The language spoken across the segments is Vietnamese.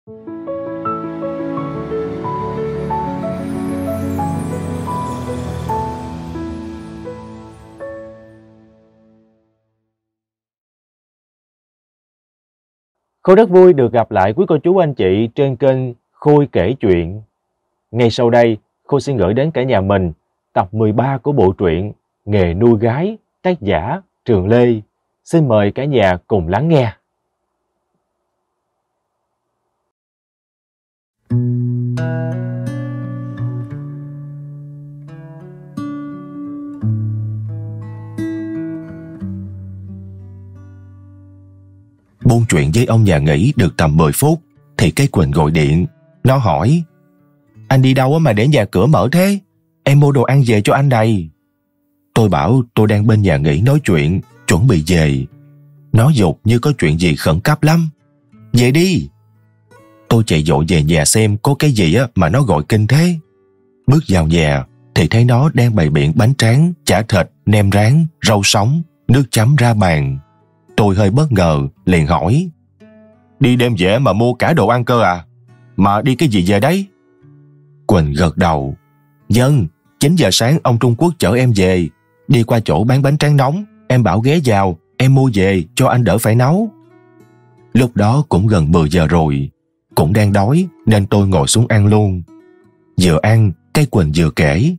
Khôi rất vui được gặp lại quý cô chú anh chị trên kênh Khôi kể chuyện. Ngay sau đây, Khôi xin gửi đến cả nhà mình tập 13 của bộ truyện Nghề nuôi gái, tác giả Trường Lê. Xin mời cả nhà cùng lắng nghe. Buôn chuyện với ông nhà nghỉ được tầm 10 phút thì cái Quỳnh gọi điện. Nó hỏi: Anh đi đâu mà để nhà cửa mở thế? Em mua đồ ăn về cho anh này. Tôi bảo tôi đang bên nhà nghỉ nói chuyện, chuẩn bị về. Nó giục như có chuyện gì khẩn cấp lắm. Về đi. Tôi chạy vội về nhà xem có cái gì mà nó gọi kinh thế. Bước vào nhà thì thấy nó đang bày biện bánh tráng, chả thịt, nem rán, rau sống, nước chấm ra bàn. Tôi hơi bất ngờ, liền hỏi: Đi đêm về mà mua cả đồ ăn cơ à? Mà đi cái gì về đấy? Quỳnh gật đầu: Vâng, 9 giờ sáng ông Trung Quốc chở em về. Đi qua chỗ bán bánh tráng nóng, em bảo ghé vào, em mua về cho anh đỡ phải nấu. Lúc đó cũng gần 10 giờ rồi, cũng đang đói nên tôi ngồi xuống ăn luôn. Vừa ăn, cái Quỳnh vừa kể: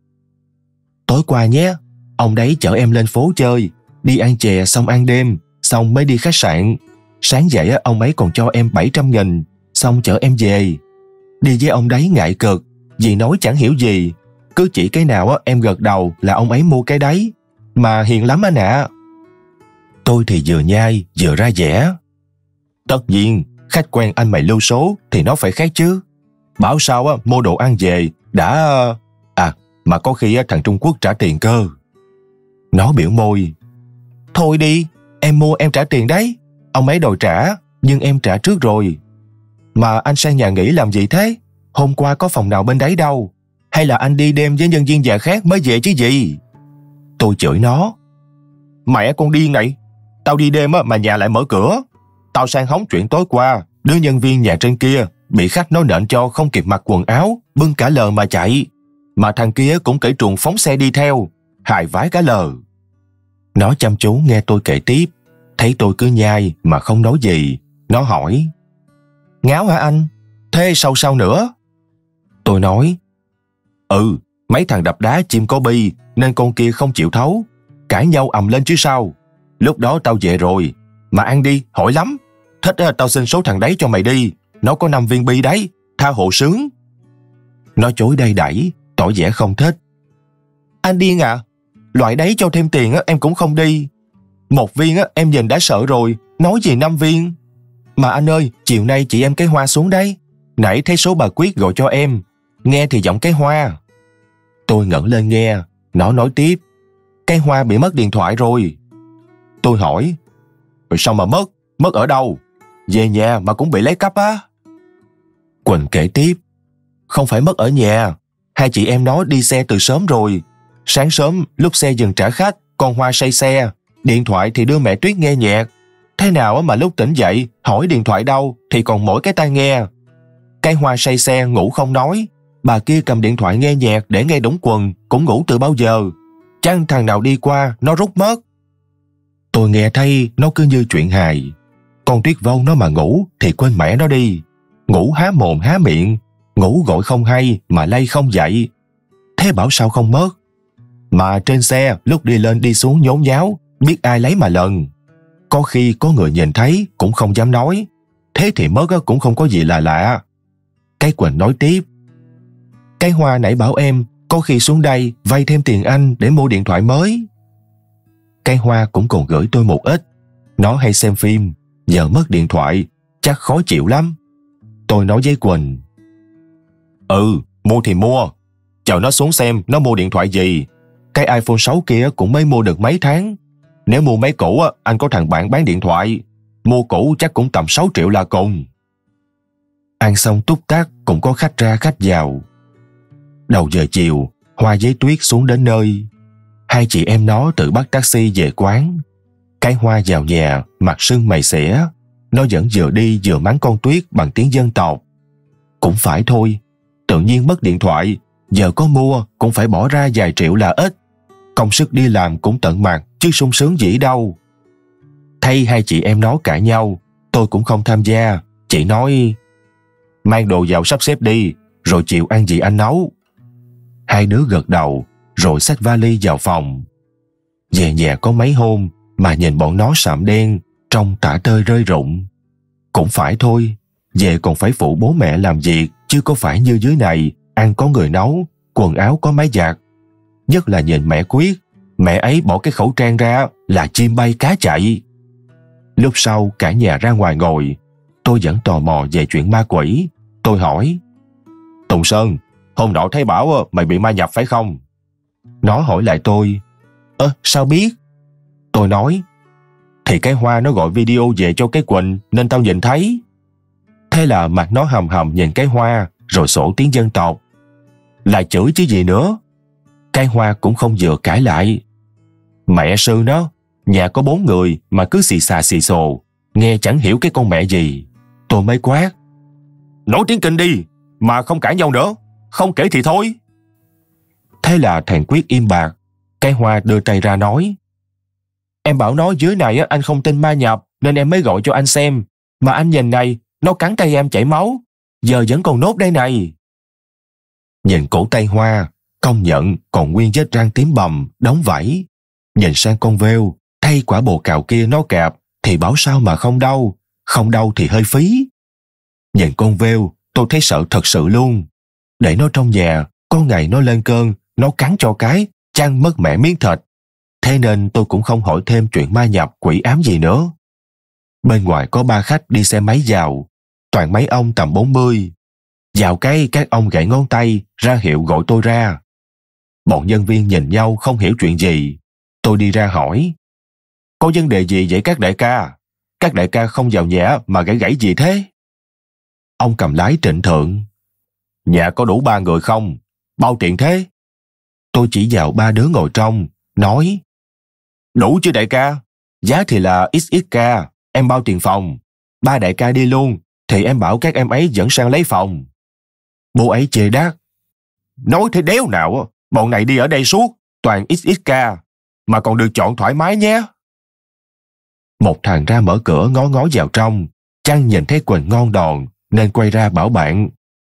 Tối qua nhé, ông đấy chở em lên phố chơi, đi ăn chè xong ăn đêm, xong mới đi khách sạn. Sáng dậy ông ấy còn cho em 700.000, xong chở em về. Đi với ông đấy ngại cực, vì nói chẳng hiểu gì. Cứ chỉ cái nào em gật đầu là ông ấy mua cái đấy. Mà hiền lắm anh ạ. Tôi thì vừa nhai vừa ra vẻ: Tất nhiên, khách quen anh mày lưu số thì nó phải khác chứ. Bảo sao mua đồ ăn về đã... mà có khi thằng Trung Quốc trả tiền cơ. Nó biểu môi: Thôi đi, em mua em trả tiền đấy. Ông ấy đòi trả, nhưng em trả trước rồi. Mà anh sang nhà nghỉ làm gì thế? Hôm qua có phòng nào bên đấy đâu. Hay là anh đi đêm với nhân viên già khác mới về chứ gì? Tôi chửi nó: Mẹ con điên này. Tao đi đêm mà nhà lại mở cửa. Tao sang hóng chuyện tối qua, đứa nhân viên nhà trên kia bị khách nói nện cho không kịp mặc quần áo, bưng cả lờ mà chạy. Mà thằng kia cũng cởi truồng phóng xe đi theo, hài vãi cả lờ. Nó chăm chú nghe tôi kể tiếp, thấy tôi cứ nhai mà không nói gì. Nó hỏi: Ngáo hả anh? Thế sao nữa? Tôi nói: Mấy thằng đập đá chim có bi nên con kia không chịu thấu. Cãi nhau ầm lên chứ sao. Lúc đó tao về rồi. Mà ăn đi, hỏi lắm. Thích tao xin số thằng đấy cho mày đi. Nó có 5 viên bi đấy, tha hộ sướng. Nó chối đầy đẩy, tỏ vẻ không thích. Anh điên à? Loại đấy cho thêm tiền em cũng không đi. 1 viên em nhìn đã sợ rồi, nói gì 5 viên. Mà anh ơi, chiều nay chị em cái Hoa xuống đấy. Nãy thấy số bà Quyết gọi cho em, nghe thì giọng cái Hoa. Tôi ngẩng lên nghe. Nó nói tiếp: Cái Hoa bị mất điện thoại rồi. Tôi hỏi: Sao mà mất? Mất ở đâu? Về nhà mà cũng bị lấy cắp á? Quỳnh kể tiếp: Không phải mất ở nhà. Hai chị em nó đi xe từ sớm rồi. Sáng sớm lúc xe dừng trả khách, con Hoa say xe. Điện thoại thì đưa mẹ Tuyết nghe nhạc. Thế nào mà lúc tỉnh dậy hỏi điện thoại đâu thì còn mỗi cái tai nghe. Cái Hoa say xe ngủ không nói. Bà kia cầm điện thoại nghe nhạc để nghe đóng quần, cũng ngủ từ bao giờ. Chắc thằng nào đi qua nó rút mất. Tôi nghe thấy nó cứ như chuyện hài. Con Tuyết Vâu nó mà ngủ thì quên mẹ nó đi. Ngủ há mồm há miệng, ngủ gọi không hay mà lay không dậy. Thế bảo sao không mất. Mà trên xe lúc đi lên đi xuống nhốn nháo, biết ai lấy mà lần. Có khi có người nhìn thấy cũng không dám nói. Thế thì mất cũng không có gì là lạ. Cái Quỳnh nói tiếp: Cái Hoa nãy bảo em có khi xuống đây vay thêm tiền anh để mua điện thoại mới. Cái Hoa cũng còn gửi tôi một ít. Nó hay xem phim, giờ mất điện thoại chắc khó chịu lắm. Tôi nói với Quỳnh: Mua thì mua. Chờ nó xuống xem nó mua điện thoại gì. Cái iPhone 6 kia cũng mới mua được mấy tháng. Nếu mua mấy cũ anh có thằng bạn bán điện thoại. Mua cũ chắc cũng tầm 6 triệu là cùng. Ăn xong túc tắc cũng có khách ra khách vào. Đầu giờ chiều, Hoa với Tuyết xuống đến nơi. Hai chị em nó tự bắt taxi về quán. Cái Hoa vào nhà mặt sưng mày xỉa. Nó vẫn vừa đi vừa mắng con Tuyết bằng tiếng dân tộc, Cũng phải thôi, tự nhiên mất điện thoại, giờ có mua cũng phải bỏ ra vài triệu là ít. Công sức đi làm cũng tận mặt chứ sung sướng gì đâu. Thấy hai chị em nó cãi nhau, tôi cũng không tham gia, chỉ nói mang đồ vào sắp xếp đi, rồi chiều ăn gì anh nấu. Hai đứa gật đầu, rồi xách vali vào phòng. Về nhà có mấy hôm mà nhìn bọn nó sạm đen, trông tả tơi rơi rụng. Cũng phải thôi, về còn phải phụ bố mẹ làm việc, chứ có phải như dưới này, ăn có người nấu, quần áo có máy giặt. Nhất là nhìn mẹ Quyết, mẹ ấy bỏ cái khẩu trang ra là chim bay cá chạy. Lúc sau cả nhà ra ngoài ngồi, tôi vẫn tò mò về chuyện ma quỷ. Tôi hỏi, Tùng Sơn, hôm nọ thấy bảo mày bị ma nhập phải không? Nó hỏi lại tôi, sao biết? Tôi nói, thì cái Hoa nó gọi video về cho cái Quỳnh nên tao nhìn thấy. Thế là mặt nó hầm hầm nhìn cái Hoa, rồi sổ tiếng dân tộc. Là chửi chứ gì nữa. Cái Hoa cũng không vừa cãi lại. Mẹ sư nó, nhà có 4 người mà cứ xì xà xì xồ, nghe chẳng hiểu cái con mẹ gì. Tôi mới quát, nói tiếng Kinh đi, mà không cãi nhau nữa, không kể thì thôi. Thế là thằng Quyết im bặt. Cái Hoa đưa tay ra nói, em bảo nó dưới này anh không tin ma nhập nên em mới gọi cho anh xem. Mà anh nhìn này, nó cắn tay em chảy máu, giờ vẫn còn nốt đây này. Nhìn cổ tay Hoa, công nhận còn nguyên vết răng tím bầm, đóng vảy. Nhìn sang con Vêu, thay quả bồ cào kia nó cạp thì bảo sao mà không đau, không đau thì hơi phí. Nhìn con Vêu, tôi thấy sợ thật sự luôn. Để nó trong nhà, có ngày nó lên cơn, nó cắn cho cái, chăng mất mẹ miếng thịt. Thế nên tôi cũng không hỏi thêm chuyện ma nhập quỷ ám gì nữa. Bên ngoài có 3 khách đi xe máy vào, toàn mấy ông tầm 40. Vào cái các ông gãy ngón tay ra hiệu gọi tôi ra. Bọn nhân viên nhìn nhau không hiểu chuyện gì. Tôi đi ra hỏi, có vấn đề gì vậy các đại ca? Các đại ca không vào nhà mà gãy gì thế? Ông cầm lái trịnh thượng, nhà có đủ 3 người không? Bao tiền thế? Tôi chỉ vào 3 đứa ngồi trong, nói, đủ chứ đại ca, giá thì là XXK, em bao tiền phòng. 3 đại ca đi luôn thì em bảo các em ấy dẫn sang lấy phòng. Bố ấy chê đát, nói thế đéo nào, bọn này đi ở đây suốt, toàn XXK, mà còn được chọn thoải mái nhé. Một thằng ra mở cửa ngó ngó vào trong, chăng nhìn thấy Quỳnh ngon đòn nên quay ra bảo bạn,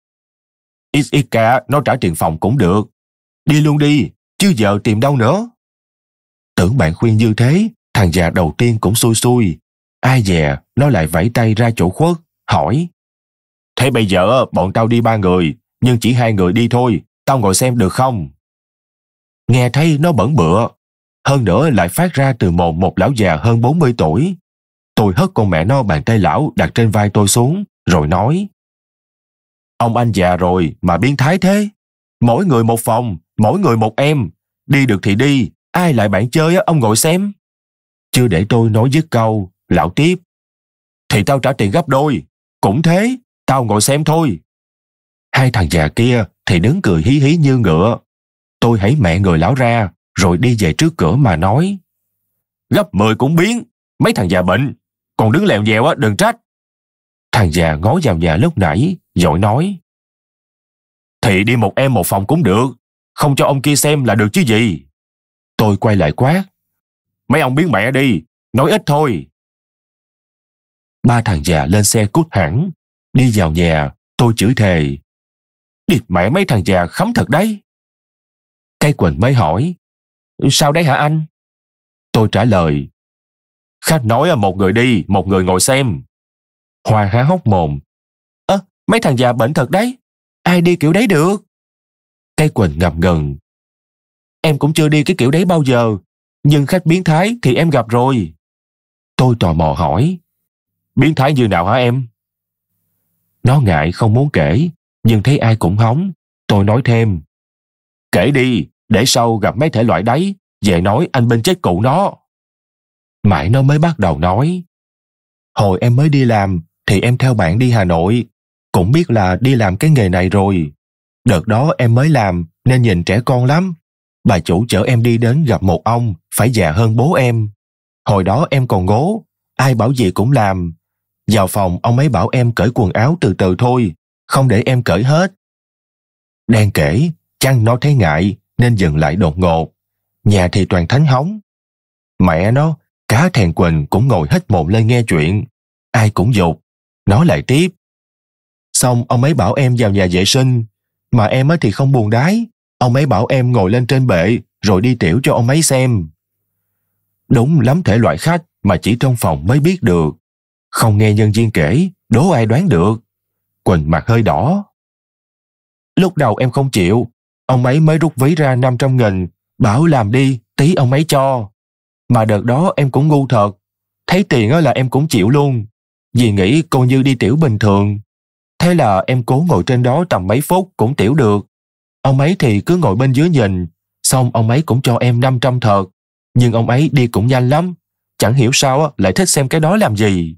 XXK nó trả tiền phòng cũng được, đi luôn đi, chứ giờ tìm đâu nữa. Tưởng bạn khuyên như thế, thằng già đầu tiên cũng xui xui. Ai dè nó lại vẫy tay ra chỗ khuất, hỏi, thế bây giờ bọn tao đi 3 người, nhưng chỉ 2 người đi thôi, tao ngồi xem được không? Nghe thấy nó bẩn bựa, hơn nữa lại phát ra từ mồm một lão già hơn 40 tuổi. Tôi hất con mẹ nó bàn tay lão đặt trên vai tôi xuống, rồi nói, ông anh già rồi mà biến thái thế. Mỗi người một phòng, mỗi người một em. Đi được thì đi, ai lại bạn chơi ông ngồi xem. Chưa để tôi nói dứt câu, lão tiếp, thì tao trả tiền gấp đôi. Cũng thế, tao ngồi xem thôi. Hai thằng già kia thì đứng cười hí hí như ngựa. Tôi hãy mẹ người lão ra, rồi đi về trước cửa mà nói, gấp 10 cũng biến, mấy thằng già bệnh, còn đứng lèo dèo đừng trách. Thằng già ngó vào nhà lúc nãy, vội nói, thì đi một em một phòng cũng được, không cho ông kia xem là được chứ gì. Tôi quay lại quát, mấy ông biến mẹ đi, nói ít thôi. 3 thằng già lên xe cút hẳn. Đi vào nhà, tôi chửi thề, địt mẹ mấy thằng già khắm thật đấy. Cái Quỳnh mới hỏi, sao đấy hả anh? Tôi trả lời, khách nói một người đi, một người ngồi xem. Hoa há hốc mồm, mấy thằng già bệnh thật đấy, ai đi kiểu đấy được? Cái Quỳnh ngập ngừng, em cũng chưa đi cái kiểu đấy bao giờ, nhưng khách biến thái thì em gặp rồi. Tôi tò mò hỏi, biến thái như nào hả em? Nó ngại không muốn kể, nhưng thấy ai cũng hóng. Tôi nói thêm, kể đi, để sau gặp mấy thể loại đấy, về nói anh bên chết cụ nó. Mãi nó mới bắt đầu nói, hồi em mới đi làm thì em theo bạn đi Hà Nội, cũng biết là đi làm cái nghề này rồi. Đợt đó em mới làm nên nhìn trẻ con lắm. Bà chủ chở em đi đến gặp một ông phải già hơn bố em. Hồi đó em còn ngố, ai bảo gì cũng làm. Vào phòng ông ấy bảo em cởi quần áo từ từ thôi, không để em cởi hết. Đang kể, chăng nó thấy ngại nên dừng lại đột ngột. Nhà thì toàn thánh hóng. Mẹ nó, cả thèn Quỳnh cũng ngồi hết mồm lên nghe chuyện. Ai cũng giục. Nó lại tiếp. Xong ông ấy bảo em vào nhà vệ sinh, mà em thì không buồn đái. Ông ấy bảo em ngồi lên trên bệ rồi đi tiểu cho ông ấy xem. Đúng lắm thể loại khách mà chỉ trong phòng mới biết được. Không nghe nhân viên kể, đố ai đoán được. Quỳnh mặt hơi đỏ. Lúc đầu em không chịu, ông ấy mới rút ví ra 500.000, bảo làm đi, tí ông ấy cho. Mà đợt đó em cũng ngu thật, thấy tiền là em cũng chịu luôn, vì nghĩ coi như đi tiểu bình thường. Thế là em cố ngồi trên đó tầm mấy phút cũng tiểu được. Ông ấy thì cứ ngồi bên dưới nhìn, xong ông ấy cũng cho em 500 thật. Nhưng ông ấy đi cũng nhanh lắm, chẳng hiểu sao lại thích xem cái đó làm gì.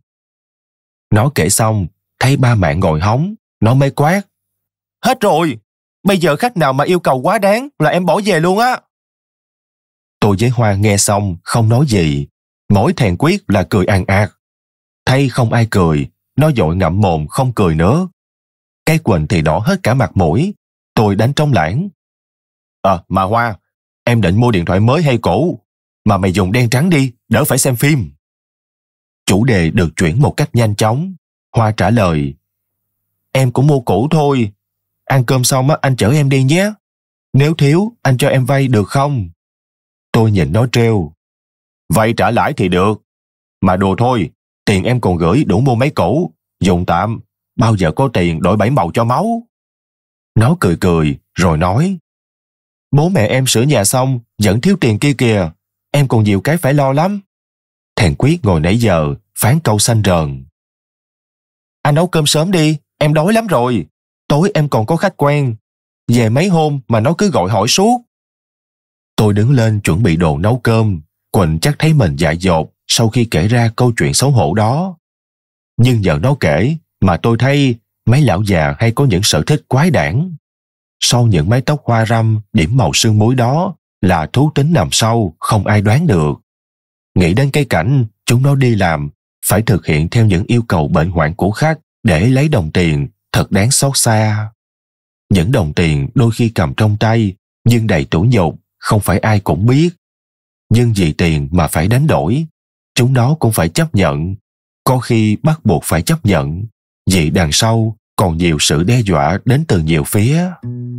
Nó kể xong, thấy ba mẹ ngồi hóng, nó mới quát. Hết rồi, bây giờ khách nào mà yêu cầu quá đáng là em bỏ về luôn á. Tôi với Hoa nghe xong không nói gì, mỗi thèn quyết là cười àn ạt. Thấy không ai cười, nó vội ngậm mồm không cười nữa. Cái Quỳnh thì đỏ hết cả mặt mũi. Tôi đánh trống lãng. Mà Hoa, em định mua điện thoại mới hay cũ? Mà mày dùng đen trắng đi, đỡ phải xem phim. Chủ đề được chuyển một cách nhanh chóng. Hoa trả lời. Em cũng mua cũ thôi. Ăn cơm xong anh chở em đi nhé. Nếu thiếu, anh cho em vay được không? Tôi nhìn nó trêu. Vay trả lãi thì được. Mà đùa thôi, tiền em còn gửi đủ mua máy cũ. Dùng tạm, bao giờ có tiền đổi 7 màu cho máu. Nó cười cười, rồi nói. Bố mẹ em sửa nhà xong, vẫn thiếu tiền kia kìa. Em còn nhiều cái phải lo lắm. Thèn Quyết ngồi nãy giờ, phán câu xanh rờn. Anh nấu cơm sớm đi, em đói lắm rồi. Tối em còn có khách quen. Về mấy hôm mà nó cứ gọi hỏi suốt. Tôi đứng lên chuẩn bị đồ nấu cơm. Quỳnh chắc thấy mình dại dột sau khi kể ra câu chuyện xấu hổ đó. Nhưng giờ nó kể mà tôi thấy mấy lão già hay có những sở thích quái đản. Sau những mái tóc hoa râm điểm màu sương muối đó là thú tính nằm sâu không ai đoán được. Nghĩ đến cái cảnh chúng nó đi làm phải thực hiện theo những yêu cầu bệnh hoạn của khách để lấy đồng tiền thật đáng xót xa. Những đồng tiền đôi khi cầm trong tay nhưng đầy tủi nhục, không phải ai cũng biết. Nhưng vì tiền mà phải đánh đổi, chúng nó cũng phải chấp nhận. Có khi bắt buộc phải chấp nhận, vì đằng sau còn nhiều sự đe dọa đến từ nhiều phía.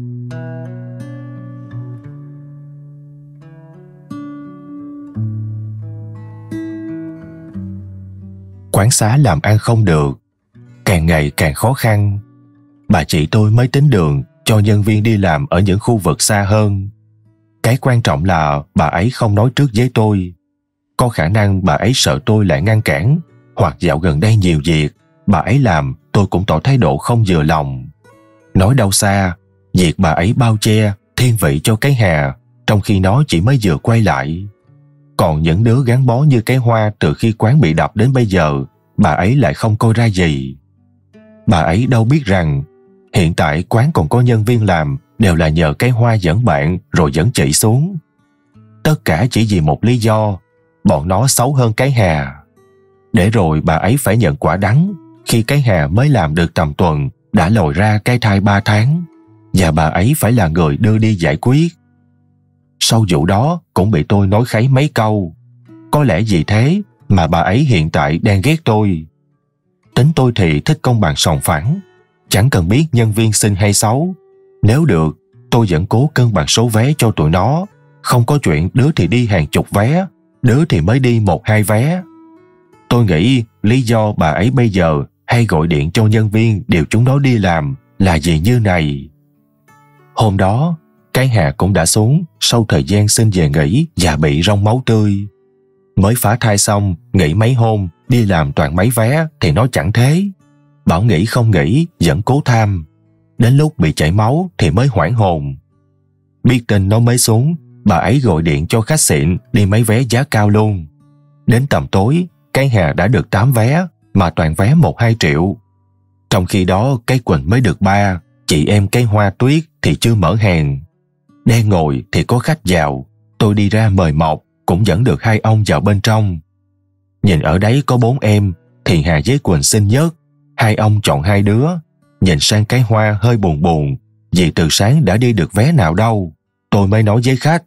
Quán xá làm ăn không được, càng ngày càng khó khăn. Bà chị tôi mới tính đường cho nhân viên đi làm ở những khu vực xa hơn. Cái quan trọng là bà ấy không nói trước với tôi. Có khả năng bà ấy sợ tôi lại ngăn cản, hoặc dạo gần đây nhiều việc bà ấy làm tôi cũng tỏ thái độ không vừa lòng. Nói đâu xa, việc bà ấy bao che thiên vị cho cái Hà, trong khi nó chỉ mới vừa quay lại. Còn những đứa gắn bó như cái Hoa từ khi quán bị đập đến bây giờ, bà ấy lại không coi ra gì. Bà ấy đâu biết rằng hiện tại quán còn có nhân viên làm đều là nhờ cái Hoa dẫn bạn rồi dẫn chị xuống. Tất cả chỉ vì một lý do, bọn nó xấu hơn cái Hà. Để rồi bà ấy phải nhận quả đắng khi cái Hà mới làm được tầm tuần đã lòi ra cái thai 3 tháng, và bà ấy phải là người đưa đi giải quyết. Sau vụ đó cũng bị tôi nói kháy mấy câu. Có lẽ vì thế mà bà ấy hiện tại đang ghét tôi. Tính tôi thì thích công bằng sòng phẳng, chẳng cần biết nhân viên xinh hay xấu. Nếu được, tôi vẫn cố cân bằng số vé cho tụi nó. Không có chuyện đứa thì đi hàng chục vé, đứa thì mới đi 1-2 vé. Tôi nghĩ lý do bà ấy bây giờ hay gọi điện cho nhân viên điều chúng nó đi làm là vì như này. Hôm đó, cái Hà cũng đã xuống sau thời gian xin về nghỉ và bị rong máu tươi. Mới phá thai xong, nghỉ mấy hôm, đi làm toàn mấy vé thì nó chẳng thế. Bảo nghỉ không nghỉ, vẫn cố tham. Đến lúc bị chảy máu thì mới hoảng hồn. Biết tin nó mới xuống, bà ấy gọi điện cho khách xịn đi mấy vé giá cao luôn. Đến tầm tối, cái Hà đã được 8 vé, mà toàn vé 1-2 triệu. Trong khi đó cái Quỳnh mới được 3, chị em cái Hoa Tuyết thì chưa mở hàng. Đang ngồi thì có khách vào, tôi đi ra mời mọc, cũng dẫn được 2 ông vào bên trong. Nhìn ở đấy có 4 em, thì Hà với Quỳnh xinh nhất, 2 ông chọn 2 đứa. nhìn sang cái Hoa hơi buồn buồn, vì từ sáng đã đi được vé nào đâu. Tôi mới nói với khách: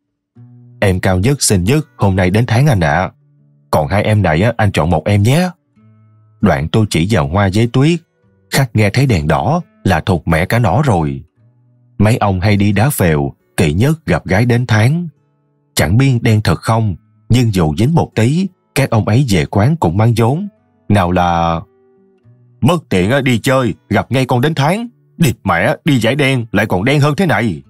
Em cao nhất xinh nhất hôm nay đến tháng anh ạ. Còn hai em này anh chọn một em nhé. Đoạn tôi chỉ vào Hoa với Tuyết. Khách nghe thấy đèn đỏ là thuộc mẹ cả nỏ rồi. Mấy ông hay đi đá phèo, kỵ nhất gặp gái đến tháng. Chẳng biết đen thật không, nhưng dù dính một tí, các ông ấy về quán cũng mang vốn. Nào là mất tiện đi chơi, gặp ngay con đến tháng. Địt mẹ, đi giải đen lại còn đen hơn thế này.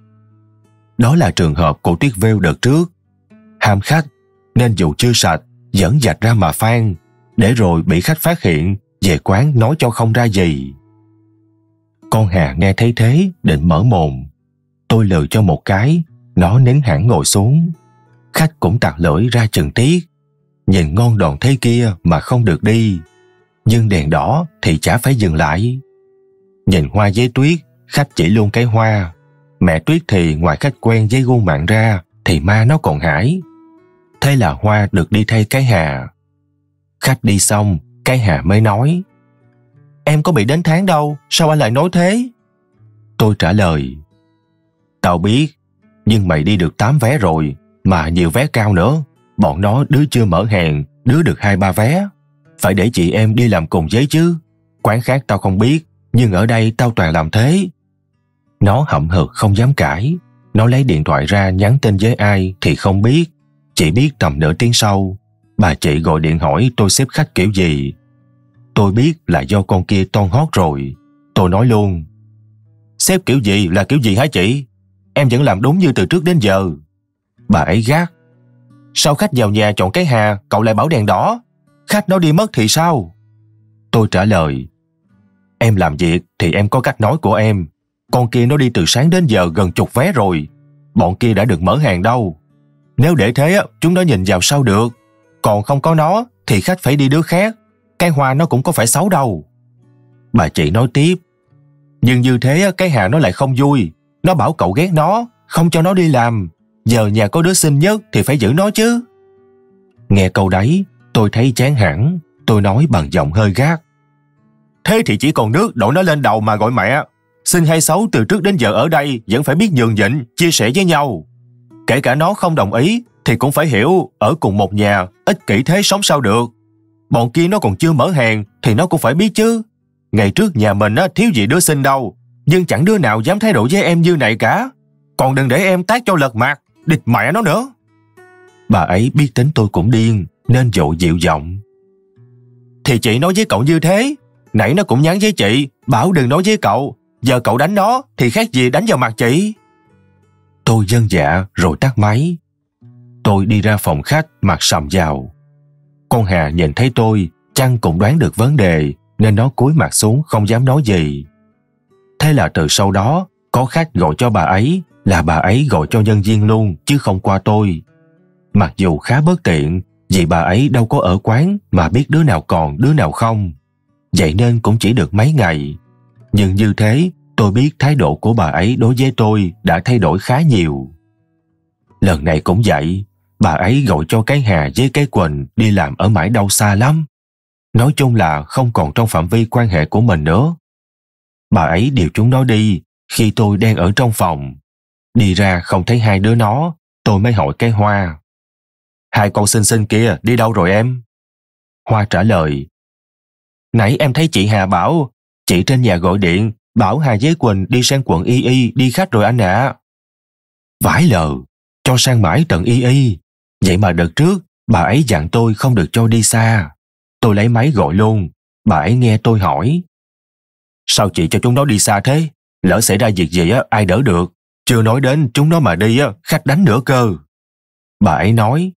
Đó là trường hợp của Tuyết Vêu đợt trước. Ham khách, nên dù chưa sạch, vẫn vạch ra mà phan, để rồi bị khách phát hiện, về quán nói cho không ra gì. Con Hà nghe thấy thế, định mở mồm. Tôi lừ cho một cái, nó nín hẳn ngồi xuống. Khách cũng tặc lưỡi ra chừng tiếc. Nhìn ngon đòn thế kia mà không được đi. Nhưng đèn đỏ thì chả phải dừng lại. Nhìn Hoa với Tuyết, khách chỉ luôn cái Hoa. Mẹ Tuyết thì ngoài khách quen với gu mặn ra, thì ma nó còn hãi. Thế là Hoa được đi thay cái Hà. Khách đi xong, cái Hà mới nói: Em có bị đến tháng đâu, sao anh lại nói thế? Tôi trả lời: Tao biết, nhưng mày đi được 8 vé rồi, mà nhiều vé cao nữa. Bọn nó đứa chưa mở hàng, đứa được 2-3 vé. Phải để chị em đi làm cùng với chứ. Quán khác tao không biết, nhưng ở đây tao toàn làm thế. Nó hậm hực không dám cãi. Nó lấy điện thoại ra nhắn tin với ai thì không biết. Chỉ biết tầm nửa tiếng sau, bà chị gọi điện hỏi tôi xếp khách kiểu gì. Tôi biết là do con kia toan hót rồi. Tôi nói luôn: Xếp kiểu gì là kiểu gì hả chị? Em vẫn làm đúng như từ trước đến giờ. Bà ấy gắt: Sao khách vào nhà chọn cái Hà, cậu lại bảo đèn đỏ? Khách nó đi mất thì sao? Tôi trả lời: Em làm việc thì em có cách nói của em. Con kia nó đi từ sáng đến giờ gần chục vé rồi. Bọn kia đã được mở hàng đâu. Nếu để thế chúng nó nhìn vào sao được. Còn không có nó thì khách phải đi đứa khác. Cái Hoa nó cũng có phải xấu đâu. Bà chị nói tiếp: Nhưng như thế cái Hà nó lại không vui. Nó bảo cậu ghét nó, không cho nó đi làm. Giờ nhà có đứa xinh nhất thì phải giữ nó chứ. Nghe câu đấy, tôi thấy chán hẳn. Tôi nói bằng giọng hơi gắt: Thế thì chỉ còn nước đổ nó lên đầu mà gọi mẹ. Xinh hay xấu từ trước đến giờ ở đây vẫn phải biết nhường nhịn, chia sẻ với nhau. Kể cả nó không đồng ý thì cũng phải hiểu ở cùng một nhà, ích kỷ thế sống sao được. Bọn kia nó còn chưa mở hàng thì nó cũng phải biết chứ. Ngày trước nhà mình thiếu gì đứa xinh đâu, nhưng chẳng đứa nào dám thái độ với em như này cả. Còn đừng để em tát cho lật mặt, địt mẹ nó nữa. Bà ấy biết tính tôi cũng điên nên dội dịu giọng: Thì chị nói với cậu như thế. Nãy nó cũng nhắn với chị, bảo đừng nói với cậu. Giờ cậu đánh nó thì khác gì đánh vào mặt chị. Tôi vâng dạ rồi tắt máy. Tôi đi ra phòng khách mặt sầm vào. Con Hà nhìn thấy tôi, chăng cũng đoán được vấn đề nên nó cúi mặt xuống không dám nói gì. Thế là từ sau đó có khách gọi cho bà ấy là bà ấy gọi cho nhân viên luôn chứ không qua tôi. Mặc dù khá bất tiện vì bà ấy đâu có ở quán mà biết đứa nào còn đứa nào không. Vậy nên cũng chỉ được mấy ngày. Nhưng như thế tôi biết thái độ của bà ấy đối với tôi đã thay đổi khá nhiều. Lần này cũng vậy, bà ấy gọi cho cái Hà với cái Quỳnh đi làm ở mãi đâu xa lắm. Nói chung là không còn trong phạm vi quan hệ của mình nữa. Bà ấy điều chúng nó đi khi tôi đang ở trong phòng. Đi ra không thấy hai đứa nó, tôi mới hỏi cái Hoa: Hai con xinh xinh kia đi đâu rồi em? Hoa trả lời: Nãy em thấy chị Hà bảo, chị trên nhà gọi điện, bảo Hà với Quỳnh đi sang quận Y Y đi khách rồi anh ạ. Vãi lờ, cho sang mãi tận Y Y. Vậy mà đợt trước, bà ấy dặn tôi không được cho đi xa. Tôi lấy máy gọi luôn, bà ấy nghe tôi hỏi: Sao chị cho chúng nó đi xa thế? Lỡ xảy ra việc gì ai đỡ được? Chưa nói đến chúng nó mà đi khách đánh nữa cơ. Bà ấy nói: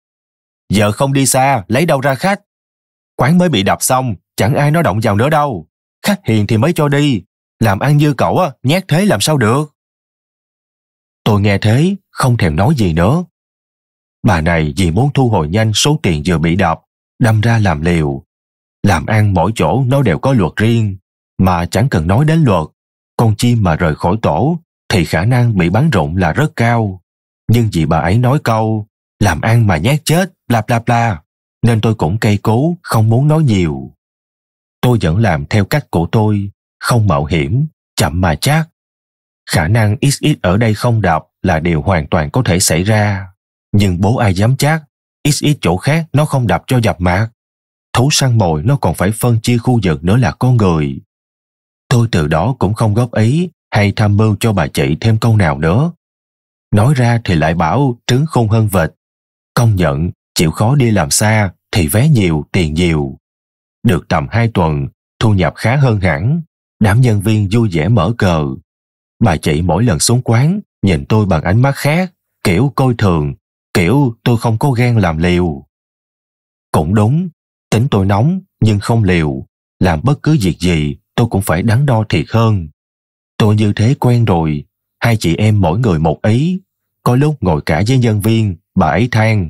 Giờ không đi xa, lấy đâu ra khách? Quán mới bị đập xong, chẳng ai nó động vào nữa đâu. Khách hiền thì mới cho đi. Làm ăn như cậu nhát thế làm sao được? Tôi nghe thế, không thèm nói gì nữa. Bà này vì muốn thu hồi nhanh số tiền vừa bị đập, đâm ra làm liều. Làm ăn mỗi chỗ nó đều có luật riêng, mà chẳng cần nói đến luật. Con chim mà rời khỏi tổ thì khả năng bị bắn rụng là rất cao. Nhưng vì bà ấy nói câu làm ăn mà nhát chết, bla bla bla, nên tôi cũng cay cú, không muốn nói nhiều. Tôi vẫn làm theo cách của tôi, không mạo hiểm, chậm mà chắc. Khả năng XX ở đây không đập là điều hoàn toàn có thể xảy ra. Nhưng bố ai dám chắc XX chỗ khác nó không đập cho dập mặt. Thú săn mồi nó còn phải phân chia khu vực nữa là con người. Tôi từ đó cũng không góp ý hay tham mưu cho bà chị thêm câu nào nữa. Nói ra thì lại bảo trứng khôn hơn vịt. Công nhận, chịu khó đi làm xa thì vé nhiều, tiền nhiều. Được tầm 2 tuần, thu nhập khá hơn hẳn. Đám nhân viên vui vẻ mở cờ. Bà chị mỗi lần xuống quán nhìn tôi bằng ánh mắt khác, kiểu coi thường, kiểu tôi không có gan làm liều. Cũng đúng, tính tôi nóng nhưng không liều. Làm bất cứ việc gì tôi cũng phải đắn đo thiệt hơn. Tôi như thế quen rồi. Hai chị em mỗi người một ý. Có lúc ngồi cả với nhân viên, bà ấy than: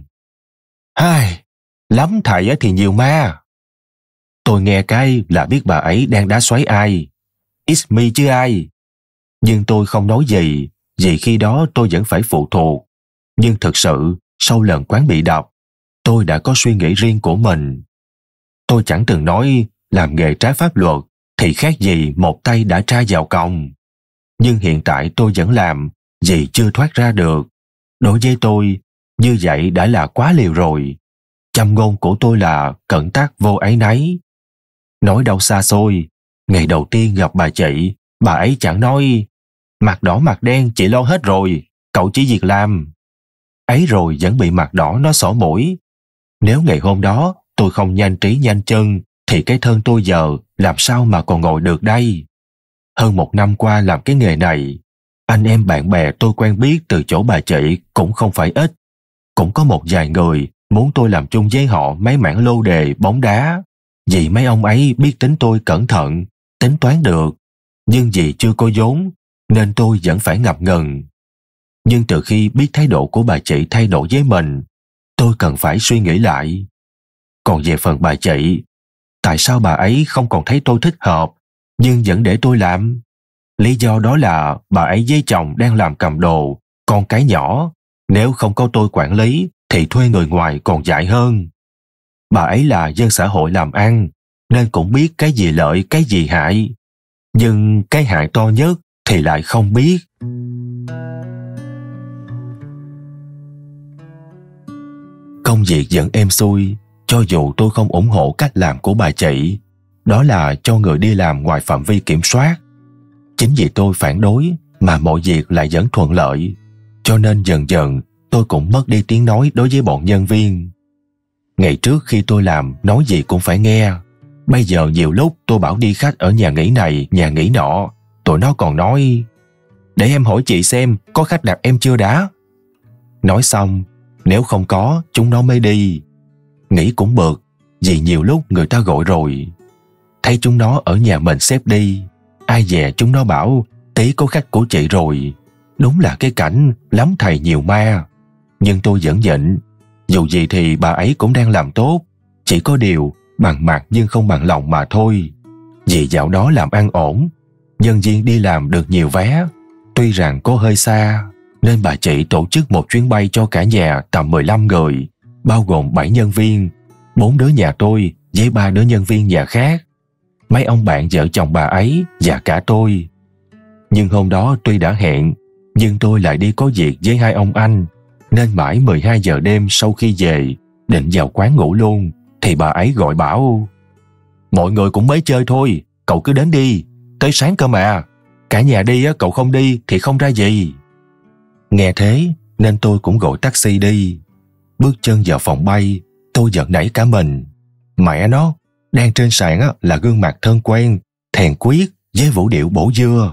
"Hai, lắm thầy thì nhiều ma." Tôi nghe cái là biết bà ấy đang đá xoáy ai. It's me chứ ai. Nhưng tôi không nói gì, vì khi đó tôi vẫn phải phụ thuộc. Nhưng thực sự, sau lần quán bị đập, tôi đã có suy nghĩ riêng của mình. Tôi chẳng từng nói làm nghề trái pháp luật thì khác gì một tay đã tra vào còng. Nhưng hiện tại tôi vẫn làm vì chưa thoát ra được. Đối với tôi, như vậy đã là quá liều rồi. Châm ngôn của tôi là cẩn tắc vô áy náy. Nói đâu xa xôi, ngày đầu tiên gặp bà chị, bà ấy chẳng nói mặt đỏ mặt đen chị lo hết rồi, cậu chỉ việc làm. Ấy rồi vẫn bị mặt đỏ nó xỏ mũi. Nếu ngày hôm đó tôi không nhanh trí nhanh chân thì cái thân tôi giờ làm sao mà còn ngồi được đây. Hơn 1 năm qua làm cái nghề này, anh em bạn bè tôi quen biết từ chỗ bà chị cũng không phải ít. Cũng có một vài người muốn tôi làm chung với họ mấy mảng lô đề bóng đá, vì mấy ông ấy biết tính tôi cẩn thận, tính toán được. Nhưng vì chưa có vốn nên tôi vẫn phải ngập ngừng. Nhưng từ khi biết thái độ của bà chị thay đổi với mình, tôi cần phải suy nghĩ lại. Còn về phần bà chị, tại sao bà ấy không còn thấy tôi thích hợp nhưng vẫn để tôi làm? Lý do đó là bà ấy với chồng đang làm cầm đồ, con cái nhỏ. Nếu không có tôi quản lý thì thuê người ngoài còn dại hơn. Bà ấy là dân xã hội làm ăn nên cũng biết cái gì lợi cái gì hại. Nhưng cái hại to nhất thì lại không biết. Công việc vẫn êm xuôi, cho dù tôi không ủng hộ cách làm của bà chị, đó là cho người đi làm ngoài phạm vi kiểm soát. Chính vì tôi phản đối mà mọi việc lại vẫn thuận lợi, cho nên dần dần tôi cũng mất đi tiếng nói đối với bọn nhân viên. Ngày trước khi tôi làm nói gì cũng phải nghe. Bây giờ nhiều lúc tôi bảo đi khách ở nhà nghỉ này, nhà nghỉ nọ, tụi nó còn nói: "Để em hỏi chị xem có khách đặt em chưa đã." Nói xong, nếu không có, chúng nó mới đi. Nghĩ cũng bực, vì nhiều lúc người ta gọi rồi. Thấy chúng nó ở nhà mình xếp đi, ai dè chúng nó bảo tí có khách của chị rồi. Đúng là cái cảnh lắm thầy nhiều ma. Nhưng tôi vẫn nhịn. Dù gì thì bà ấy cũng đang làm tốt, chỉ có điều bằng mặt nhưng không bằng lòng mà thôi. Vì dạo đó làm ăn ổn, nhân viên đi làm được nhiều vé. Tuy rằng có hơi xa, nên bà chị tổ chức một chuyến bay cho cả nhà tầm 15 người, bao gồm 7 nhân viên, 4 đứa nhà tôi với 3 đứa nhân viên nhà khác, mấy ông bạn vợ chồng bà ấy và cả tôi. Nhưng hôm đó tuy đã hẹn, nhưng tôi lại đi có việc với 2 ông anh, nên mãi 12 giờ đêm sau khi về, định vào quán ngủ luôn, thì bà ấy gọi bảo: "Mọi người cũng mới chơi thôi, cậu cứ đến đi, tới sáng cơ mà. Cả nhà đi cậu không đi thì không ra gì." Nghe thế nên tôi cũng gọi taxi đi. Bước chân vào phòng bay, tôi giật nảy cả mình. Mẹ nó, đang trên sàn là gương mặt thân quen, thèn quyết với vũ điệu bổ dưa.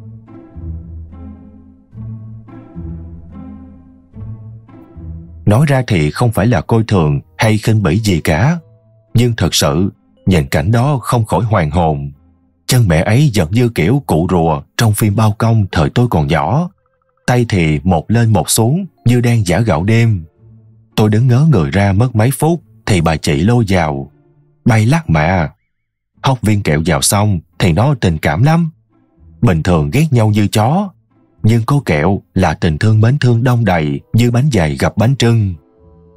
Nói ra thì không phải là coi thường hay khinh bỉ gì cả, nhưng thật sự nhìn cảnh đó không khỏi hoàn hồn. Chân mẹ ấy giật như kiểu cụ rùa trong phim Bao Công thời tôi còn nhỏ. Tay thì một lên một xuống như đang giã gạo đêm. Tôi đứng ngớ người ra mất mấy phút thì bà chị lôi vào. Bay lắc mà. Hóc viên kẹo vào xong thì nó tình cảm lắm. Bình thường ghét nhau như chó, nhưng có kẹo là tình thương mến thương đong đầy như bánh dày gặp bánh trưng.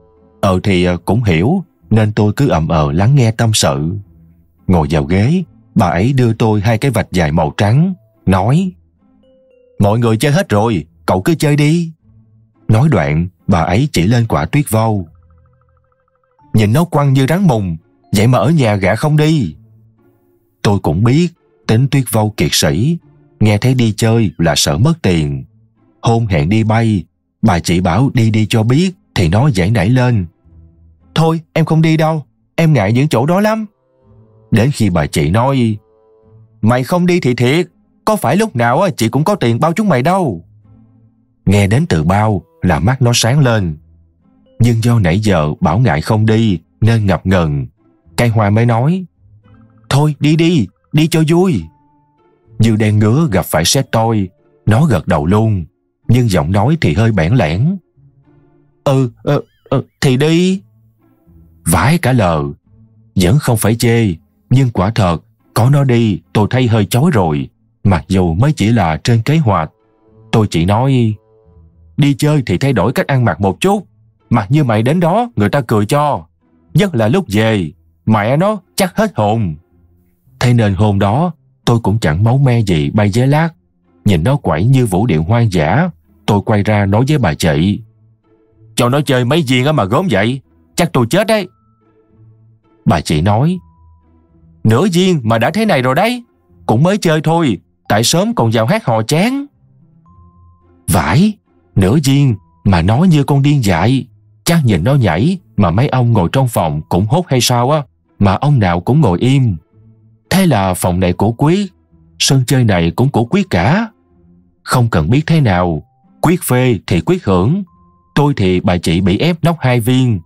Thì cũng hiểu, nên tôi cứ ậm lắng nghe tâm sự. Ngồi vào ghế, Bà ấy đưa tôi 2 cái vạch dài màu trắng, nói: mọi người chơi hết rồi, cậu cứ chơi đi. Nói đoạn, bà ấy chỉ lên quả tuyết vâu. Nhìn nó quăng như rắn mùng, vậy mà ở nhà gạ không đi. Tôi cũng biết tính tuyết vâu kiệt sĩ, nghe thấy đi chơi là sợ mất tiền. Hôm hẹn đi bay, bà chị bảo đi đi cho biết, thì nó giãy nảy lên: thôi em không đi đâu, em ngại những chỗ đó lắm. Đến khi bà chị nói: mày không đi thì thiệt, có phải lúc nào chị cũng có tiền bao chúng mày đâu. Nghe đến từ bao là mắt nó sáng lên. Nhưng do nãy giờ bảo ngại không đi nên ngập ngừng. Cây Hoa mới nói: thôi đi đi, đi cho vui. Như đang ngứa gặp phải sếp tôi, nó gật đầu luôn, nhưng giọng nói thì hơi bẽn lẽn: thì đi. Vãi cả lờ. Vẫn không phải chê, nhưng quả thật có nó đi tôi thấy hơi chói rồi, mặc dù mới chỉ là trên kế hoạch. Tôi chỉ nói: đi chơi thì thay đổi cách ăn mặc một chút, mặc như mày đến đó người ta cười cho, nhất là lúc về mẹ nó chắc hết hồn. Thế nên hôm đó tôi cũng chẳng máu me gì bay giấy lát. Nhìn nó quẩy như vũ điệu hoang dã, tôi quay ra nói với bà chị: cho nó chơi mấy viên mà gớm vậy, chắc tôi chết đấy. Bà chị nói: nửa viên mà đã thế này rồi đấy, cũng mới chơi thôi, tại sớm còn vào hát hò chán. Vãi, nửa viên mà nó như con điên dại, chắc nhìn nó nhảy mà mấy ông ngồi trong phòng cũng hốt hay sao á, mà ông nào cũng ngồi im. Thế là phòng này của Quyết, sân chơi này cũng của Quyết cả. Không cần biết thế nào, Quyết phê thì Quyết hưởng. Tôi thì bà chị bị ép nốc 2 viên.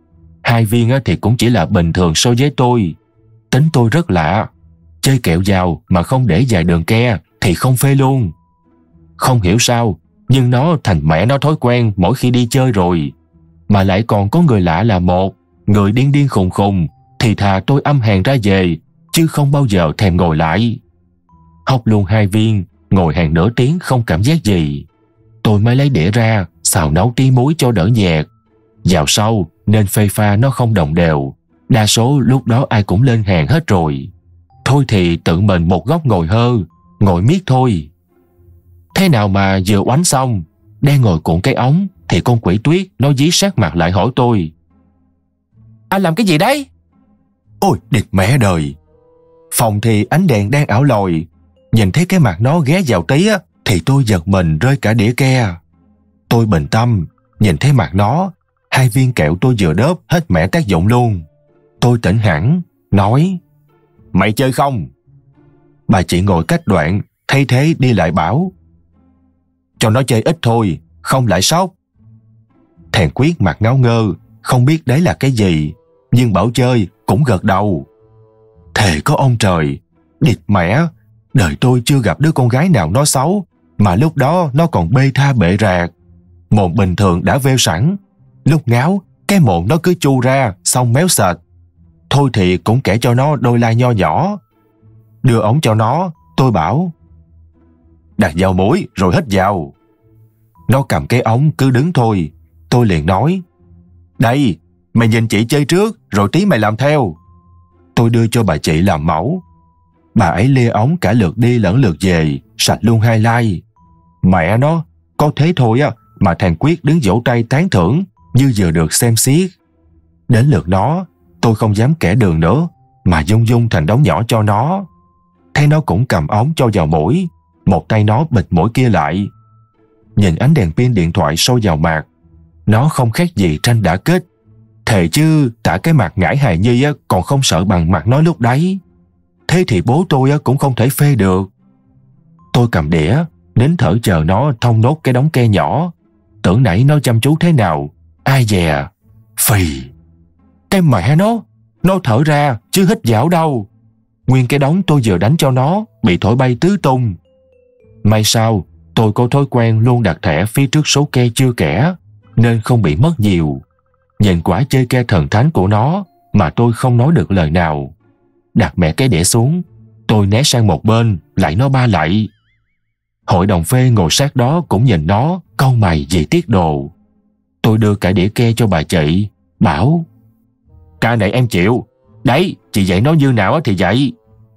2 viên thì cũng chỉ là bình thường so với tôi. Tính tôi rất lạ, chơi kẹo vào mà không để dài đường ke thì không phê luôn. Không hiểu sao, nhưng nó thành mẹ nó thói quen mỗi khi đi chơi rồi. Mà lại còn có người lạ là một, người điên điên khùng khùng, thì thà tôi âm hèn ra về, chứ không bao giờ thèm ngồi lại. Hóc luôn 2 viên, ngồi hàng nửa tiếng không cảm giác gì. Tôi mới lấy đĩa ra, xào nấu tí muối cho đỡ nhạt. Vào sau nên phê pha nó không đồng đều. Đa số lúc đó ai cũng lên hàng hết rồi. Thôi thì tự mình một góc ngồi hơ, ngồi miết thôi. Thế nào mà vừa oánh xong, đang ngồi cuộn cái ống, thì con quỷ tuyết nó dí sát mặt lại hỏi tôi: anh làm cái gì đấy? Ôi, địt mẹ đời. Phòng thì ánh đèn đang ảo lòi, nhìn thấy cái mặt nó ghé vào tí thì tôi giật mình rơi cả đĩa ke. Tôi bình tâm, nhìn thấy mặt nó, 2 viên kẹo tôi vừa đớp hết mẻ tác dụng luôn. Tôi tỉnh hẳn, nói: mày chơi không? Bà chị ngồi cách đoạn, thay thế đi lại bảo: cho nó chơi ít thôi, không lại sốc. Thằng Quyết mặt ngáo ngơ, không biết đấy là cái gì, nhưng bảo chơi cũng gật đầu. Thề có ông trời, địt mẹ, đời tôi chưa gặp đứa con gái nào nó xấu, mà lúc đó nó còn bê tha bệ rạc. Mồm bình thường đã veo sẵn, lúc ngáo cái mồm nó cứ chu ra xong méo sệt. Thôi thì cũng kể cho nó đôi lai nho nhỏ. Đưa ống cho nó, tôi bảo: đặt vào mũi rồi hít vào. Nó cầm cái ống cứ đứng thôi. Tôi liền nói: đây, mày nhìn chị chơi trước rồi tí mày làm theo. Tôi đưa cho bà chị làm mẫu. Bà ấy lia ống cả lượt đi lẫn lượt về, sạch luôn 2 like. Mẹ nó, có thế thôi mà thằng Quyết đứng vỗ tay tán thưởng như vừa được xem xiết. Đến lượt nó, tôi không dám kẻ đường nữa, mà dung dung thành đống nhỏ cho nó. Thấy nó cũng cầm ống cho vào mũi, một tay nó bịt mũi kia lại. Nhìn ánh đèn pin điện thoại soi vào mặt, nó không khác gì tranh đã kết. Thề chứ tả cái mặt ngải hài nhi còn không sợ bằng mặt nó lúc đấy. Thế thì bố tôi cũng không thể phê được. Tôi cầm đĩa, nín thở chờ nó thông nốt cái đống ke nhỏ. Tưởng nãy nó chăm chú thế nào, ai dè, phì. Cái mẹ nó thở ra chứ hít vào đâu. Nguyên cái đống tôi vừa đánh cho nó bị thổi bay tứ tung. May sao tôi có thói quen luôn đặt thẻ phía trước số ke chưa kẻ, nên không bị mất nhiều. Nhìn quả chơi ke thần thánh của nó mà tôi không nói được lời nào. Đặt mẹ cái đĩa xuống, tôi né sang một bên, lại nó ba lại. Hội đồng phê ngồi sát đó cũng nhìn nó, cau mày vì tiếc đồ. Tôi đưa cả đĩa ke cho bà chị, bảo: ca này em chịu, đấy, chị dạy nó như nào thì dạy.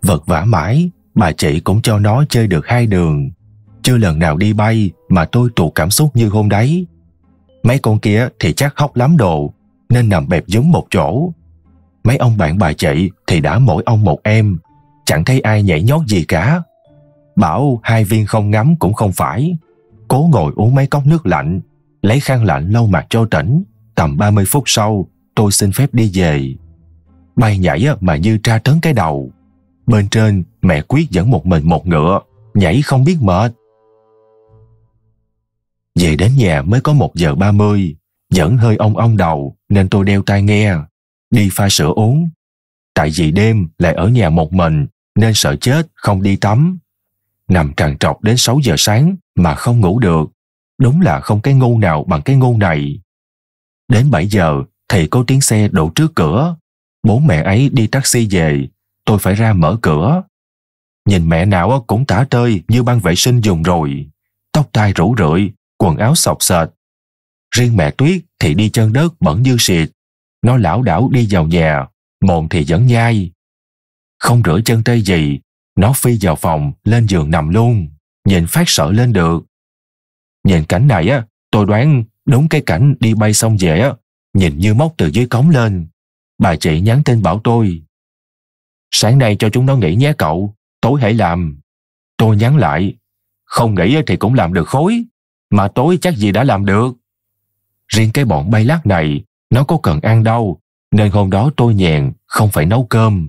Vật vã mãi, bà chị cũng cho nó chơi được 2 đường. Chưa lần nào đi bay mà tôi tụ cảm xúc như hôm đấy. Mấy con kia thì chắc hóc lắm đồ, nên nằm bẹp giống một chỗ. Mấy ông bạn bà chị thì đã mỗi ông một em, chẳng thấy ai nhảy nhót gì cả. Bảo 2 viên không ngắm cũng không phải. Cố ngồi uống mấy cốc nước lạnh, lấy khăn lạnh lau mặt cho tỉnh. Tầm 30 phút sau, tôi xin phép đi về. Bay nhảy mà như tra tấn cái đầu. Bên trên, mẹ Quyết dẫn một mình một ngựa, nhảy không biết mệt. Về đến nhà mới có 1:30, vẫn hơi ong đầu nên tôi đeo tai nghe, đi pha sữa uống. Tại vì đêm lại ở nhà một mình nên sợ chết không đi tắm. Nằm trằn trọc đến 6 giờ sáng mà không ngủ được. Đúng là không cái ngu nào bằng cái ngu này. Đến 7 giờ thì có tiếng xe đổ trước cửa. Bố mẹ ấy đi taxi về, tôi phải ra mở cửa. Nhìn mẹ nào cũng tả tơi như băng vệ sinh dùng rồi. Tóc tai rủ rượi, quần áo xộc xệch. Riêng mẹ Tuyết thì đi chân đất bẩn như xịt. Nó lảo đảo đi vào nhà, mồm thì vẫn nhai. Không rửa chân tay gì, nó phi vào phòng lên giường nằm luôn. Nhìn phát sợ lên được. Nhìn cảnh này tôi đoán đúng cái cảnh đi bay xong về nhìn như móc từ dưới cống lên. Bà chị nhắn tin bảo tôi: "Sáng nay cho chúng nó nghỉ nhé cậu, tối hãy làm." Tôi nhắn lại: "Không nghỉ thì cũng làm được khối, mà tối chắc gì đã làm được." Riêng cái bọn bay lắc này, nó có cần ăn đâu, nên hôm đó tôi nhàn, không phải nấu cơm.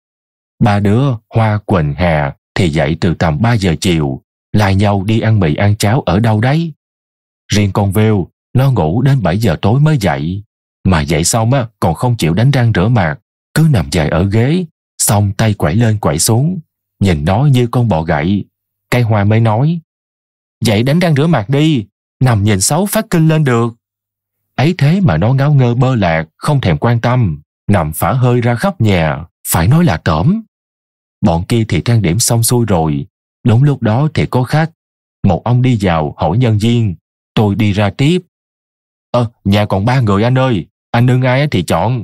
3 đứa Hoa, Quỳnh, Hà thì dậy từ tầm 3 giờ chiều, lai nhau đi ăn mì ăn cháo ở đâu đấy. Riêng con Vêu, nó ngủ đến 7 giờ tối mới dậy, mà dậy xong còn không chịu đánh răng rửa mặt, cứ nằm dài ở ghế, xong tay quẩy lên quẩy xuống, nhìn nó như con bọ gậy. Cái Hoa mới nói: "Dậy đánh răng rửa mặt đi, nằm nhìn xấu phát kinh lên được." Ấy thế mà nó ngáo ngơ bơ lạc, không thèm quan tâm, nằm phả hơi ra khắp nhà, phải nói là tởm. Bọn kia thì trang điểm xong xuôi rồi. Đúng lúc đó thì có khách. Một ông đi vào hỏi nhân viên. Tôi đi ra tiếp: "Nhà còn 3 người anh ơi, anh nương ai thì chọn."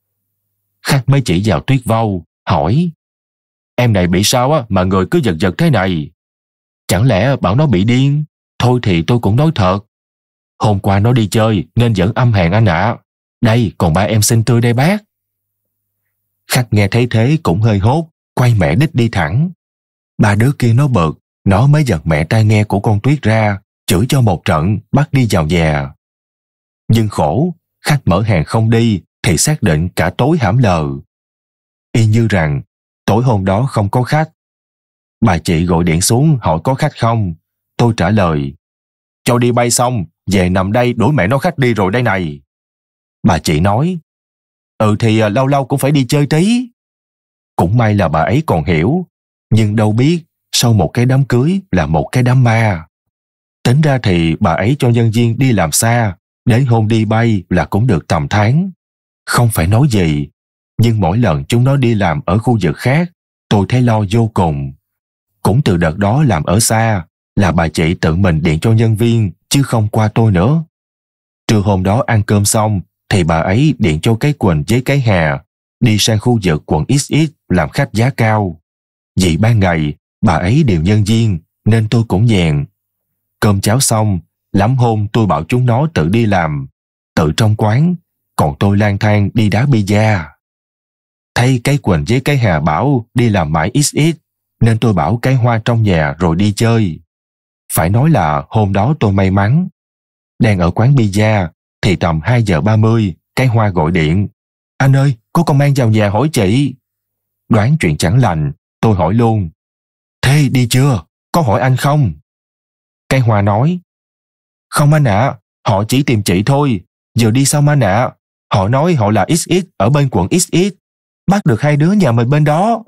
Khách mới chỉ vào Tuyết Vâu, hỏi: "Em này bị sao mà người cứ giật giật thế này? Chẳng lẽ bảo nó bị điên?" Thôi thì tôi cũng nói thật: "Hôm qua nó đi chơi nên vẫn âm hàn anh ạ. Đây còn 3 em xinh tươi đây bác." Khách nghe thấy thế cũng hơi hốt, quay mẹ đít đi thẳng. 3 đứa kia nó bực, nó mới giật mẹ tai nghe của con Tuyết ra, chửi cho một trận, bắt đi vào nhà. Nhưng khổ, khách mở hàng không đi thì xác định cả tối hãm lờ. Y như rằng tối hôm đó không có khách. Bà chị gọi điện xuống hỏi có khách không. Tôi trả lời: "Cho đi bay xong, về nằm đây đuổi mẹ nó khách đi rồi đây này." Bà chị nói: Thì lâu lâu cũng phải đi chơi tí." Cũng may là bà ấy còn hiểu, nhưng đâu biết sau một cái đám cưới là một cái đám ma. Tính ra thì bà ấy cho nhân viên đi làm xa, đến hôm đi bay là cũng được tầm tháng. Không phải nói gì, nhưng mỗi lần chúng nó đi làm ở khu vực khác, tôi thấy lo vô cùng. Cũng từ đợt đó làm ở xa, là bà chị tự mình điện cho nhân viên, chứ không qua tôi nữa. Trưa hôm đó ăn cơm xong, thì bà ấy điện cho cái Quỳnh với cái Hà, đi sang khu vực quận XX làm khách giá cao. Vì ban ngày, bà ấy điều nhân viên, nên tôi cũng nhàn. Cơm cháo xong, lắm hôm tôi bảo chúng nó tự đi làm, tự trong quán, còn tôi lang thang đi đá bida. Thấy cái Quỳnh với cái Hà bảo đi làm mãi XX, nên tôi bảo cái Hoa trong nhà rồi đi chơi. Phải nói là hôm đó tôi may mắn. Đang ở quán bida, thì tầm 2:30, cái Hoa gọi điện: "Anh ơi, có công an vào nhà hỏi chị." Đoán chuyện chẳng lành, tôi hỏi luôn: "Thế đi chưa? Có hỏi anh không?" Cái Hoa nói: "Không anh ạ, họ chỉ tìm chị thôi. Giờ đi xong anh ạ. Họ nói họ là XX ở bên quận XX. Bắt được 2 đứa nhà mình bên đó."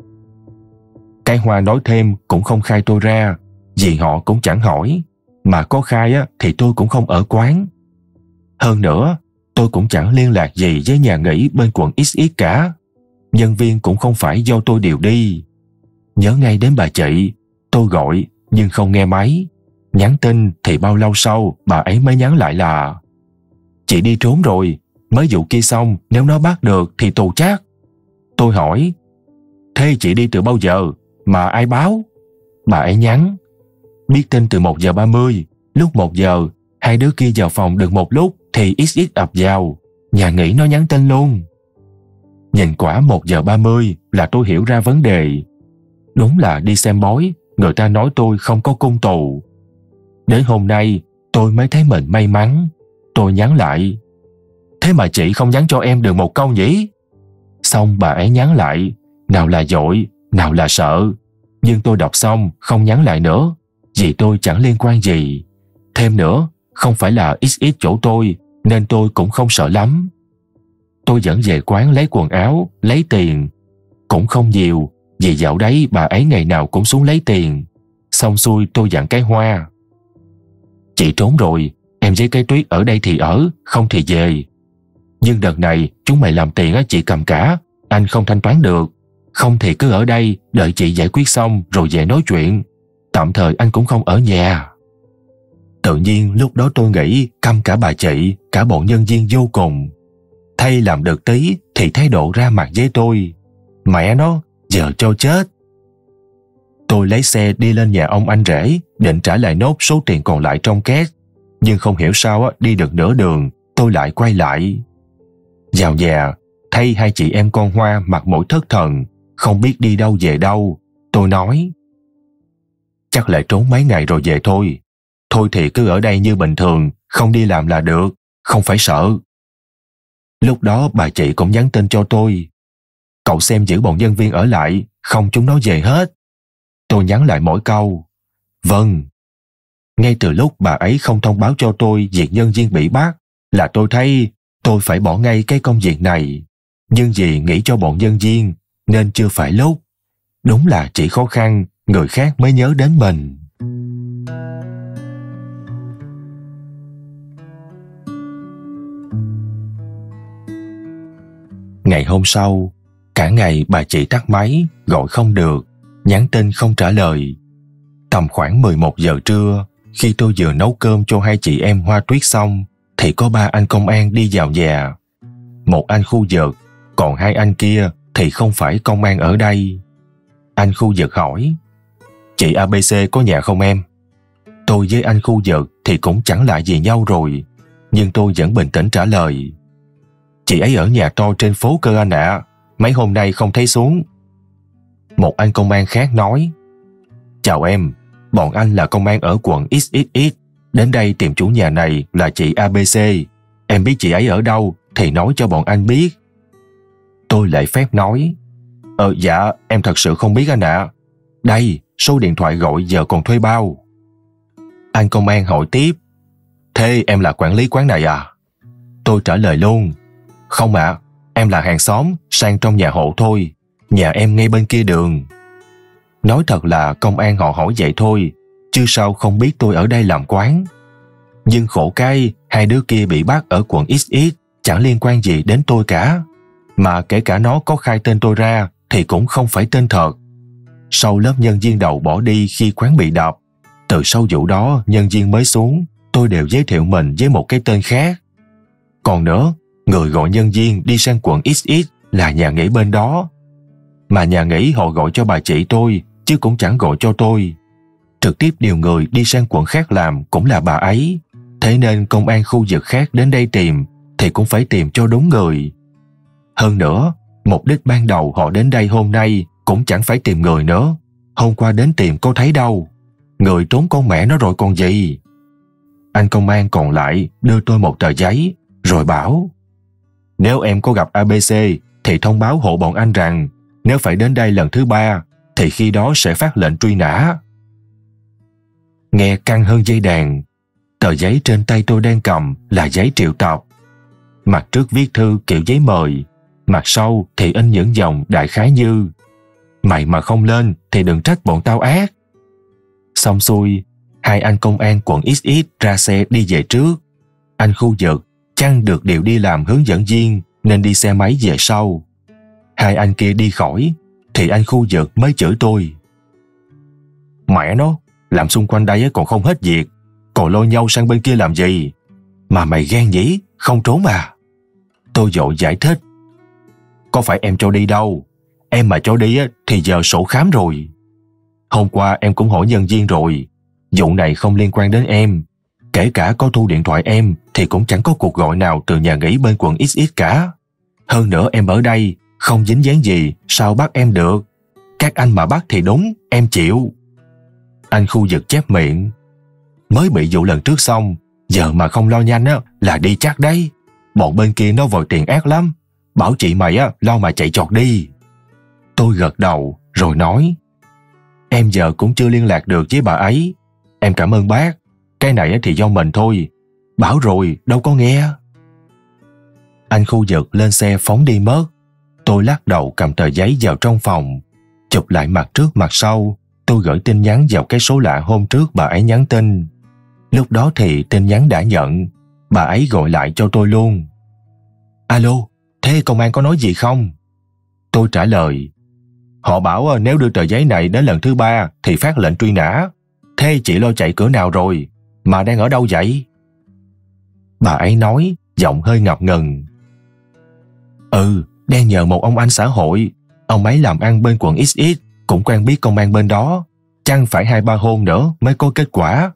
Cái Hoa nói thêm cũng không khai tôi ra, vì họ cũng chẳng hỏi. Mà có khai thì tôi cũng không ở quán. Hơn nữa, tôi cũng chẳng liên lạc gì với nhà nghỉ bên quận XX cả. Nhân viên cũng không phải do tôi điều đi. Nhớ ngay đến bà chị, tôi gọi nhưng không nghe máy. Nhắn tin thì bao lâu sau bà ấy mới nhắn lại là: "Chị đi trốn rồi, mới vụ kia xong nếu nó bắt được thì tù chắc." Tôi hỏi: Thế chị đi từ bao giờ? Mà ai báo? Bà ấy nhắn. Biết tin từ 1:30. Lúc 1 giờ, hai đứa kia vào phòng được một lúc thì XX ập vào. Nhà nghỉ nó nhắn tin luôn. Nhìn quả 1:30 là tôi hiểu ra vấn đề. Đúng là đi xem bói, người ta nói tôi không có cung tù. Đến hôm nay, tôi mới thấy mình may mắn. Tôi nhắn lại. Thế mà chị không nhắn cho em được một câu nhỉ? Xong bà ấy nhắn lại. Nào là dội, nào là sợ. Nhưng tôi đọc xong không nhắn lại nữa, vì tôi chẳng liên quan gì. Thêm nữa, không phải là XX chỗ tôi, nên tôi cũng không sợ lắm. Tôi dẫn về quán lấy quần áo, lấy tiền. Cũng không nhiều, vì dạo đấy bà ấy ngày nào cũng xuống lấy tiền. Xong xuôi tôi dặn cái Hoa. Chị trốn rồi, em với cái Tuyết ở đây thì ở, không thì về. Nhưng đợt này chúng mày làm tiền á, chị cầm cả, anh không thanh toán được. Không thì cứ ở đây, đợi chị giải quyết xong rồi về nói chuyện. Tạm thời anh cũng không ở nhà. Tự nhiên lúc đó tôi nghĩ căm cả bà chị, cả bọn nhân viên vô cùng. Thay làm được tí thì thái độ ra mặt với tôi. Mẹ nó, giờ cho chết. Tôi lấy xe đi lên nhà ông anh rể, định trả lại nốt số tiền còn lại trong két. Nhưng không hiểu sao đi được nửa đường, tôi lại quay lại. Vào nhà, thấy hai chị em con Hoa mặt mũi thất thần, không biết đi đâu về đâu. Tôi nói, chắc lại trốn mấy ngày rồi về thôi. Thôi thì cứ ở đây như bình thường, không đi làm là được, không phải sợ. Lúc đó bà chị cũng nhắn tin cho tôi. Cậu xem giữ bọn nhân viên ở lại, không chúng nó về hết. Tôi nhắn lại mỗi câu, vâng. Ngay từ lúc bà ấy không thông báo cho tôi việc nhân viên bị bắt, là tôi thấy tôi phải bỏ ngay cái công việc này. Nhưng vì nghĩ cho bọn nhân viên, nên chưa phải lúc. Đúng là chỉ khó khăn, người khác mới nhớ đến mình. Ngày hôm sau, cả ngày bà chị tắt máy, gọi không được, nhắn tin không trả lời. Tầm khoảng 11 giờ trưa, khi tôi vừa nấu cơm cho hai chị em Hoa Tuyết xong, thì có 3 anh công an đi vào nhà. Một anh khu vực, còn 2 anh kia thì không phải công an ở đây. Anh khu vực hỏi, chị ABC có nhà không em? Tôi với anh khu vực thì cũng chẳng lạ gì nhau rồi, nhưng tôi vẫn bình tĩnh trả lời. Chị ấy ở nhà to trên phố cơ anh ạ, mấy hôm nay không thấy xuống. Một anh công an khác nói, chào em, bọn anh là công an ở quận XXX, đến đây tìm chủ nhà này là chị ABC. Em biết chị ấy ở đâu thì nói cho bọn anh biết. Tôi lễ phép nói, dạ, em thật sự không biết anh ạ. Đây, số điện thoại gọi giờ còn thuê bao. Anh công an hỏi tiếp, thế em là quản lý quán này à? Tôi trả lời luôn, không ạ, em là hàng xóm, sang trong nhà hộ thôi. Nhà em ngay bên kia đường. Nói thật là công an họ hỏi vậy thôi, chứ sao không biết tôi ở đây làm quán. Nhưng khổ cái, hai đứa kia bị bắt ở quận XX, chẳng liên quan gì đến tôi cả. Mà kể cả nó có khai tên tôi ra, thì cũng không phải tên thật. Sau lớp nhân viên đầu bỏ đi khi quán bị đập, từ sau vụ đó nhân viên mới xuống, tôi đều giới thiệu mình với một cái tên khác. Còn nữa, người gọi nhân viên đi sang quận XX là nhà nghỉ bên đó. Mà nhà nghỉ họ gọi cho bà chị tôi, chứ cũng chẳng gọi cho tôi. Trực tiếp điều người đi sang quận khác làm cũng là bà ấy. Thế nên công an khu vực khác đến đây tìm thì cũng phải tìm cho đúng người. Hơn nữa, mục đích ban đầu họ đến đây hôm nay cũng chẳng phải tìm người nữa. Hôm qua đến tìm có thấy đâu. Người trốn con mẹ nó rồi còn gì. Anh công an còn lại đưa tôi một tờ giấy, rồi bảo, nếu em có gặp ABC thì thông báo hộ bọn anh rằng nếu phải đến đây lần thứ 3 thì khi đó sẽ phát lệnh truy nã. Nghe căng hơn dây đàn. Tờ giấy trên tay tôi đang cầm là giấy triệu tập. Mặt trước viết thư kiểu giấy mời, mặt sau thì in những dòng đại khái như, mày mà không lên thì đừng trách bọn tao ác. Xong xuôi, hai anh công an quận XX ra xe đi về trước. Anh khu vực chăng được điều đi làm hướng dẫn viên nên đi xe máy về sau. Hai anh kia đi khỏi thì anh khu vực mới chửi tôi. Mẹ nó, làm xung quanh đây còn không hết việc, còn lôi nhau sang bên kia làm gì? Mà mày ghen nhỉ, không trốn à? Tôi vội giải thích. Có phải em cho đi đâu. Em mà cho đi á, thì giờ sổ khám rồi. Hôm qua em cũng hỏi nhân viên rồi. Vụ này không liên quan đến em. Kể cả có thu điện thoại em thì cũng chẳng có cuộc gọi nào từ nhà nghỉ bên quận XX cả. Hơn nữa em ở đây, không dính dáng gì, sao bắt em được? Các anh mà bắt thì đúng, em chịu. Anh khu vực chép miệng. Mới bị vụ lần trước xong, giờ mà không lo nhanh á là đi chắc đấy. Bọn bên kia nó vòi tiền ác lắm. Bảo chị mày á lo mà chạy chọt đi. Tôi gật đầu rồi nói, em giờ cũng chưa liên lạc được với bà ấy. Em cảm ơn bác. Cái này thì do mình thôi. Bảo rồi đâu có nghe. Anh khu vực lên xe phóng đi mất. Tôi lắc đầu cầm tờ giấy vào trong phòng, chụp lại mặt trước mặt sau. Tôi gửi tin nhắn vào cái số lạ hôm trước bà ấy nhắn tin. Lúc đó thì tin nhắn đã nhận. Bà ấy gọi lại cho tôi luôn. Alo, thế công an có nói gì không? Tôi trả lời, họ bảo nếu đưa tờ giấy này đến lần thứ 3 thì phát lệnh truy nã. Thế chị lo chạy cửa nào rồi? Mà đang ở đâu vậy? Bà ấy nói, giọng hơi ngập ngừng. Đang nhờ một ông anh xã hội. Ông ấy làm ăn bên quận XX, cũng quen biết công an bên đó. Chắc phải 2-3 hôm nữa mới có kết quả.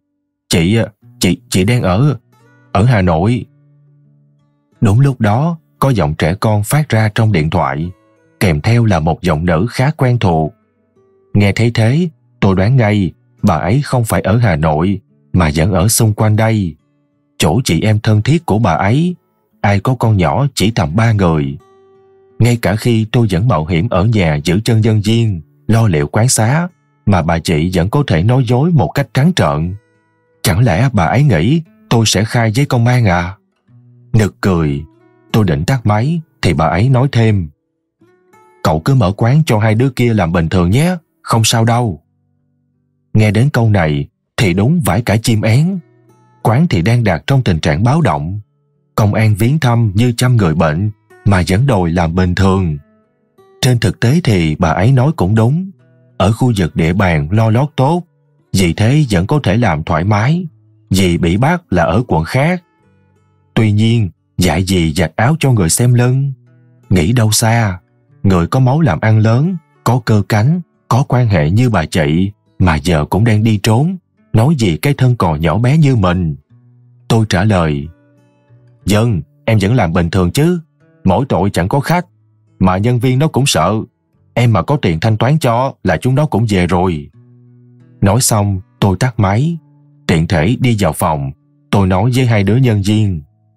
Chị đang ở Hà Nội. Đúng lúc đó, có giọng trẻ con phát ra trong điện thoại, kèm theo là một giọng nữ khá quen thuộc. Nghe thấy thế, tôi đoán ngay bà ấy không phải ở Hà Nội mà vẫn ở xung quanh đây. Chỗ chị em thân thiết của bà ấy, ai có con nhỏ chỉ tầm 3 người. Ngay cả khi tôi vẫn mạo hiểm ở nhà giữ chân nhân viên, lo liệu quán xá, mà bà chị vẫn có thể nói dối một cách trắng trợn. Chẳng lẽ bà ấy nghĩ tôi sẽ khai với công an à? Nực cười. Tôi định tắt máy thì bà ấy nói thêm, cậu cứ mở quán cho hai đứa kia làm bình thường nhé, không sao đâu. Nghe đến câu này thì đúng vãi cả chim én. Quán thì đang đạt trong tình trạng báo động. Công an viếng thăm như chăm người bệnh mà vẫn đòi làm bình thường. Trên thực tế thì bà ấy nói cũng đúng. Ở khu vực địa bàn lo lót tốt, vì thế vẫn có thể làm thoải mái. Vì bị bắt là ở quận khác. Tuy nhiên, dạy gì giặt áo cho người xem lưng. Nghĩ đâu xa, người có máu làm ăn lớn, có cơ cánh, có quan hệ như bà chị mà giờ cũng đang đi trốn, nói gì cái thân còn nhỏ bé như mình. Tôi trả lời, dân, em vẫn làm bình thường chứ. Mỗi tội chẳng có khách, mà nhân viên nó cũng sợ. Em mà có tiền thanh toán cho là chúng nó cũng về rồi. Nói xong, tôi tắt máy. Tiện thể đi vào phòng, tôi nói với hai đứa nhân viên,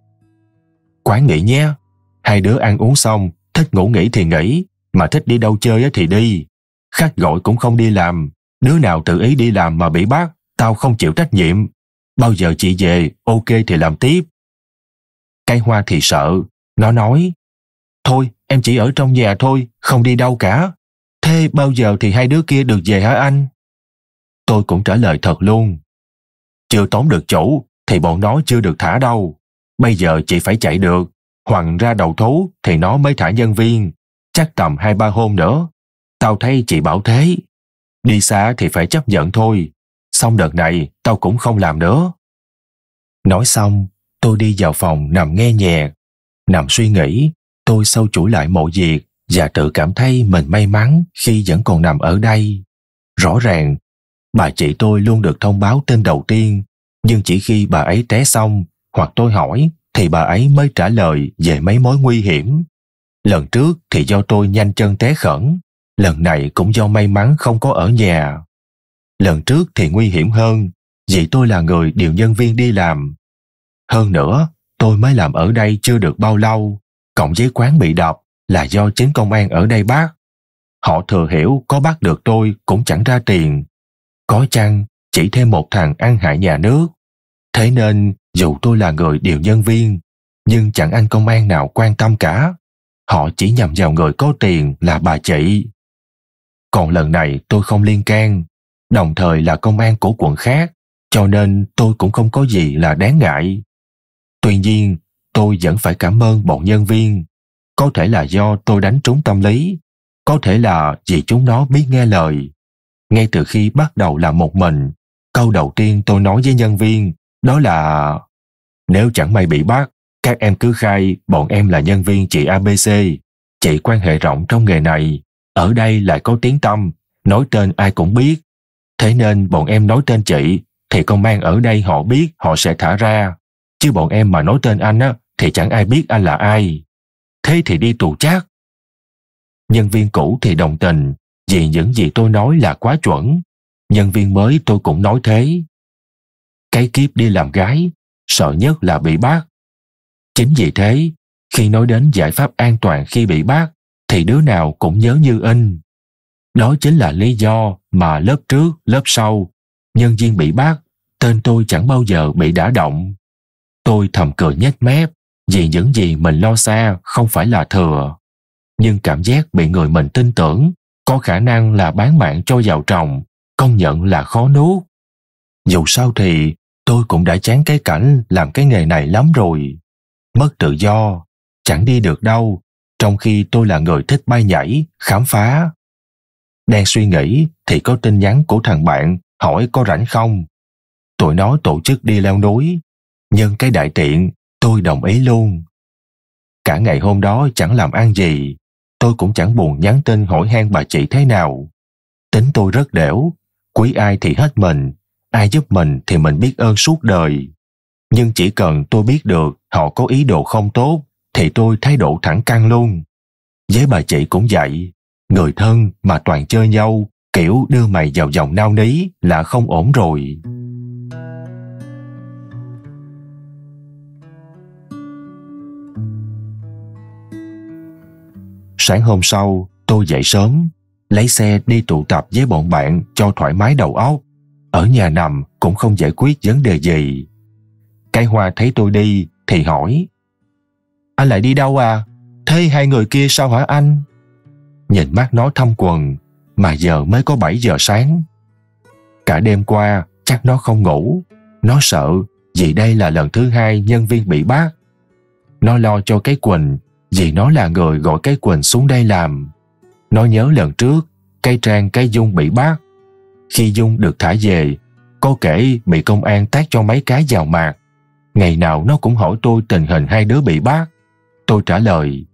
quán nghỉ nhé. Hai đứa ăn uống xong, thích ngủ nghỉ thì nghỉ, mà thích đi đâu chơi thì đi. Khách gọi cũng không đi làm. Đứa nào tự ý đi làm mà bị bắt, tao không chịu trách nhiệm. Bao giờ chị về, ok thì làm tiếp. Cây Hoa thì sợ. Nó nói, thôi em chỉ ở trong nhà thôi, không đi đâu cả. Thế bao giờ thì hai đứa kia được về hả anh? Tôi cũng trả lời thật luôn. Chưa tóm được chủ thì bọn nó chưa được thả đâu. Bây giờ chị phải chạy được, hoặc ra đầu thú thì nó mới thả nhân viên. Chắc tầm 2-3 hôm nữa. Tao thấy chị bảo thế. Đi xa thì phải chấp nhận thôi. Xong đợt này tao cũng không làm nữa. Nói xong, tôi đi vào phòng nằm nghe nhạc. Nằm suy nghĩ, tôi sâu chuỗi lại mọi việc và tự cảm thấy mình may mắn khi vẫn còn nằm ở đây. Rõ ràng, bà chị tôi luôn được thông báo tên đầu tiên, nhưng chỉ khi bà ấy té xong hoặc tôi hỏi thì bà ấy mới trả lời về mấy mối nguy hiểm. Lần trước thì do tôi nhanh chân té khẩn, lần này cũng do may mắn không có ở nhà. Lần trước thì nguy hiểm hơn, vì tôi là người điều nhân viên đi làm. Hơn nữa, tôi mới làm ở đây chưa được bao lâu, cộng với quán bị đập là do chính công an ở đây bắt. Họ thừa hiểu có bắt được tôi cũng chẳng ra tiền. Có chăng chỉ thêm một thằng ăn hại nhà nước. Thế nên dù tôi là người điều nhân viên, nhưng chẳng anh công an nào quan tâm cả. Họ chỉ nhằm vào người có tiền là bà chị. Còn lần này tôi không liên can, đồng thời là công an của quận khác, cho nên tôi cũng không có gì là đáng ngại. Tuy nhiên, tôi vẫn phải cảm ơn bọn nhân viên. Có thể là do tôi đánh trúng tâm lý, có thể là vì chúng nó biết nghe lời. Ngay từ khi bắt đầu làm một mình, câu đầu tiên tôi nói với nhân viên đó là, nếu chẳng may bị bắt, các em cứ khai bọn em là nhân viên chị ABC. Chị quan hệ rộng trong nghề này, Ở đây lại có tiếng tăm, nói tên ai cũng biết. Thế nên bọn em nói tên chị thì công an ở đây họ biết họ sẽ thả ra. Chứ bọn em mà nói tên anh á thì chẳng ai biết anh là ai. Thế thì đi tù chắc. Nhân viên cũ thì đồng tình, vì những gì tôi nói là quá chuẩn. Nhân viên mới tôi cũng nói thế. Cái kiếp đi làm gái, sợ nhất là bị bắt. Chính vì thế, khi nói đến giải pháp an toàn khi bị bắt, thì đứa nào cũng nhớ như in. Đó chính là lý do mà lớp trước, lớp sau, nhân viên bị bắt, tên tôi chẳng bao giờ bị đả động. Tôi thầm cười nhếch mép, vì những gì mình lo xa không phải là thừa. Nhưng cảm giác bị người mình tin tưởng, có khả năng là bán mạng cho vào tròng, công nhận là khó nuốt. Dù sao thì tôi cũng đã chán cái cảnh làm cái nghề này lắm rồi. Mất tự do, chẳng đi được đâu, trong khi tôi là người thích bay nhảy, khám phá. Đang suy nghĩ thì có tin nhắn của thằng bạn hỏi có rảnh không. Tụi nó tổ chức đi leo núi. Nhân cái đại tiện, tôi đồng ý luôn. Cả ngày hôm đó chẳng làm ăn gì, tôi cũng chẳng buồn nhắn tin hỏi han bà chị thế nào. Tính tôi rất đểu, quý ai thì hết mình, ai giúp mình thì mình biết ơn suốt đời. Nhưng chỉ cần tôi biết được họ có ý đồ không tốt thì tôi thái độ thẳng căng luôn. Với bà chị cũng vậy, người thân mà toàn chơi nhau, kiểu đưa mày vào vòng nao ní là không ổn rồi. Sáng hôm sau, tôi dậy sớm, lấy xe đi tụ tập với bọn bạn cho thoải mái đầu óc. Ở nhà nằm cũng không giải quyết vấn đề gì. Cái Hoa thấy tôi đi thì hỏi: Anh lại đi đâu à? Thế hai người kia sao hả anh? Nhìn mắt nó thâm quần, mà giờ mới có 7 giờ sáng. Cả đêm qua chắc nó không ngủ. Nó sợ vì đây là lần thứ 2 nhân viên bị bắt. Nó lo cho cái Quỳnh vì nó là người gọi cái Quỳnh xuống đây làm. Nó nhớ lần trước cái Trang cái Dung bị bắt. Khi Dung được thả về, có kể bị công an tát cho mấy cái vào mặt. Ngày nào nó cũng hỏi tôi tình hình hai đứa bị bắt. Tôi trả lời: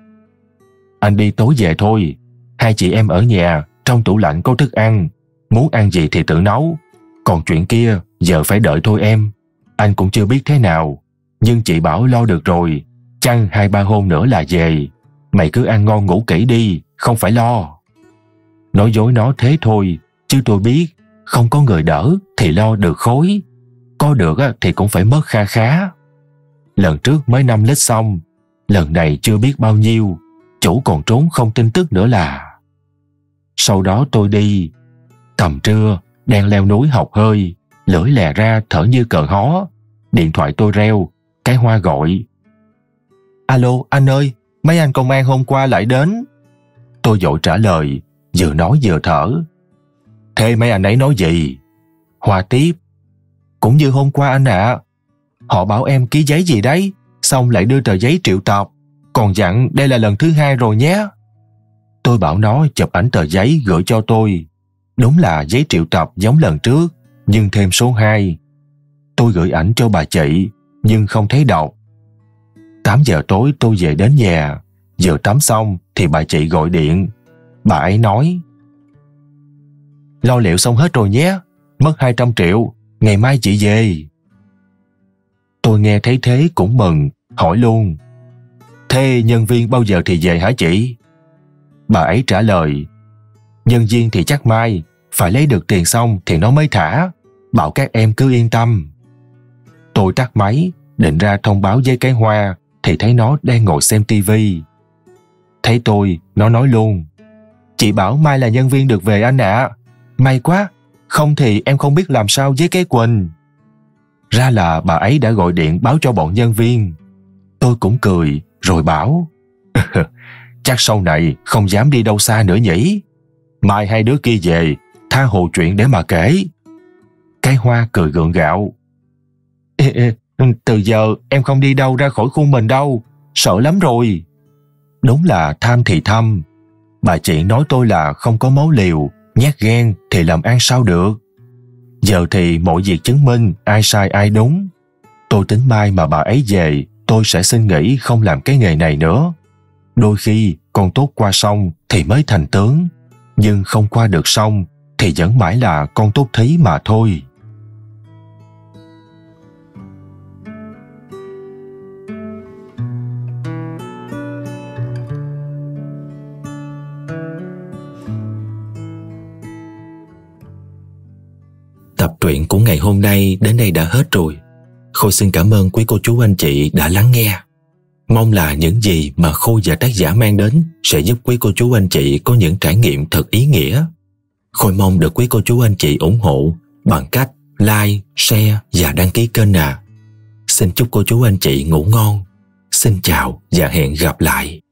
Anh đi tối về thôi. Hai chị em ở nhà, trong tủ lạnh có thức ăn. Muốn ăn gì thì tự nấu. Còn chuyện kia giờ phải đợi thôi em. Anh cũng chưa biết thế nào. Nhưng chị bảo lo được rồi. Chăng 2-3 hôm nữa là về. Mày cứ ăn ngon ngủ kỹ đi, không phải lo. Nói dối nó thế thôi, chứ tôi biết không có người đỡ thì lo được khối. Có được thì cũng phải mất kha khá. Lần trước mới 5 lít xong, lần này chưa biết bao nhiêu. Chủ còn trốn không tin tức nữa là. Sau đó tôi đi. Tầm trưa, đang leo núi học hơi, lưỡi lè ra thở như cờ hó. Điện thoại tôi reo, cái Hoa gọi: Alo anh ơi, mấy anh công an hôm qua lại đến. Tôi vội trả lời, vừa nói vừa thở: Thế mấy anh ấy nói gì? Hoa tiếp: Cũng như hôm qua anh ạ. Họ bảo em ký giấy gì đấy, xong lại đưa tờ giấy triệu tập, còn dặn đây là lần thứ 2 rồi nhé. Tôi bảo nó chụp ảnh tờ giấy gửi cho tôi. Đúng là giấy triệu tập giống lần trước, nhưng thêm số 2. Tôi gửi ảnh cho bà chị, nhưng không thấy đọc. 8 giờ tối tôi về đến nhà, vừa tắm xong thì bà chị gọi điện. Bà ấy nói: Lo liệu xong hết rồi nhé, mất 200 triệu, ngày mai chị về. Tôi nghe thấy thế cũng mừng, hỏi luôn: Thế nhân viên bao giờ thì về hả chị? Bà ấy trả lời: Nhân viên thì chắc mai, phải lấy được tiền xong thì nó mới thả, bảo các em cứ yên tâm. Tôi tắt máy, định ra thông báo với cái Hoa thì thấy nó đang ngồi xem tivi. Thấy tôi, nó nói luôn: Chị bảo mai là nhân viên được về anh ạ. May quá, không thì em không biết làm sao với cái Quỳnh. Ra là bà ấy đã gọi điện báo cho bọn nhân viên. Tôi cũng cười, rồi bảo: Chắc sau này không dám đi đâu xa nữa nhỉ. Mai hai đứa kia về, tha hồ chuyện để mà kể. Cái Hoa cười gượng gạo: Từ giờ em không đi đâu ra khỏi khu mình đâu, sợ lắm rồi. Đúng là tham thì thăm. Bà chị nói tôi là không có máu liều, nhát gan thì làm ăn sao được. Giờ thì mọi việc chứng minh ai sai ai đúng. Tôi tính mai mà bà ấy về, tôi sẽ xin nghỉ không làm cái nghề này nữa. Đôi khi con tốt qua sông thì mới thành tướng, nhưng không qua được sông thì vẫn mãi là con tốt thí mà thôi. Tập truyện của ngày hôm nay đến đây đã hết rồi. Khôi xin cảm ơn quý cô chú anh chị đã lắng nghe. Mong là những gì mà Khôi và tác giả mang đến sẽ giúp quý cô chú anh chị có những trải nghiệm thật ý nghĩa. Khôi mong được quý cô chú anh chị ủng hộ bằng cách like, share và đăng ký kênh ạ. Xin chúc cô chú anh chị ngủ ngon. Xin chào và hẹn gặp lại.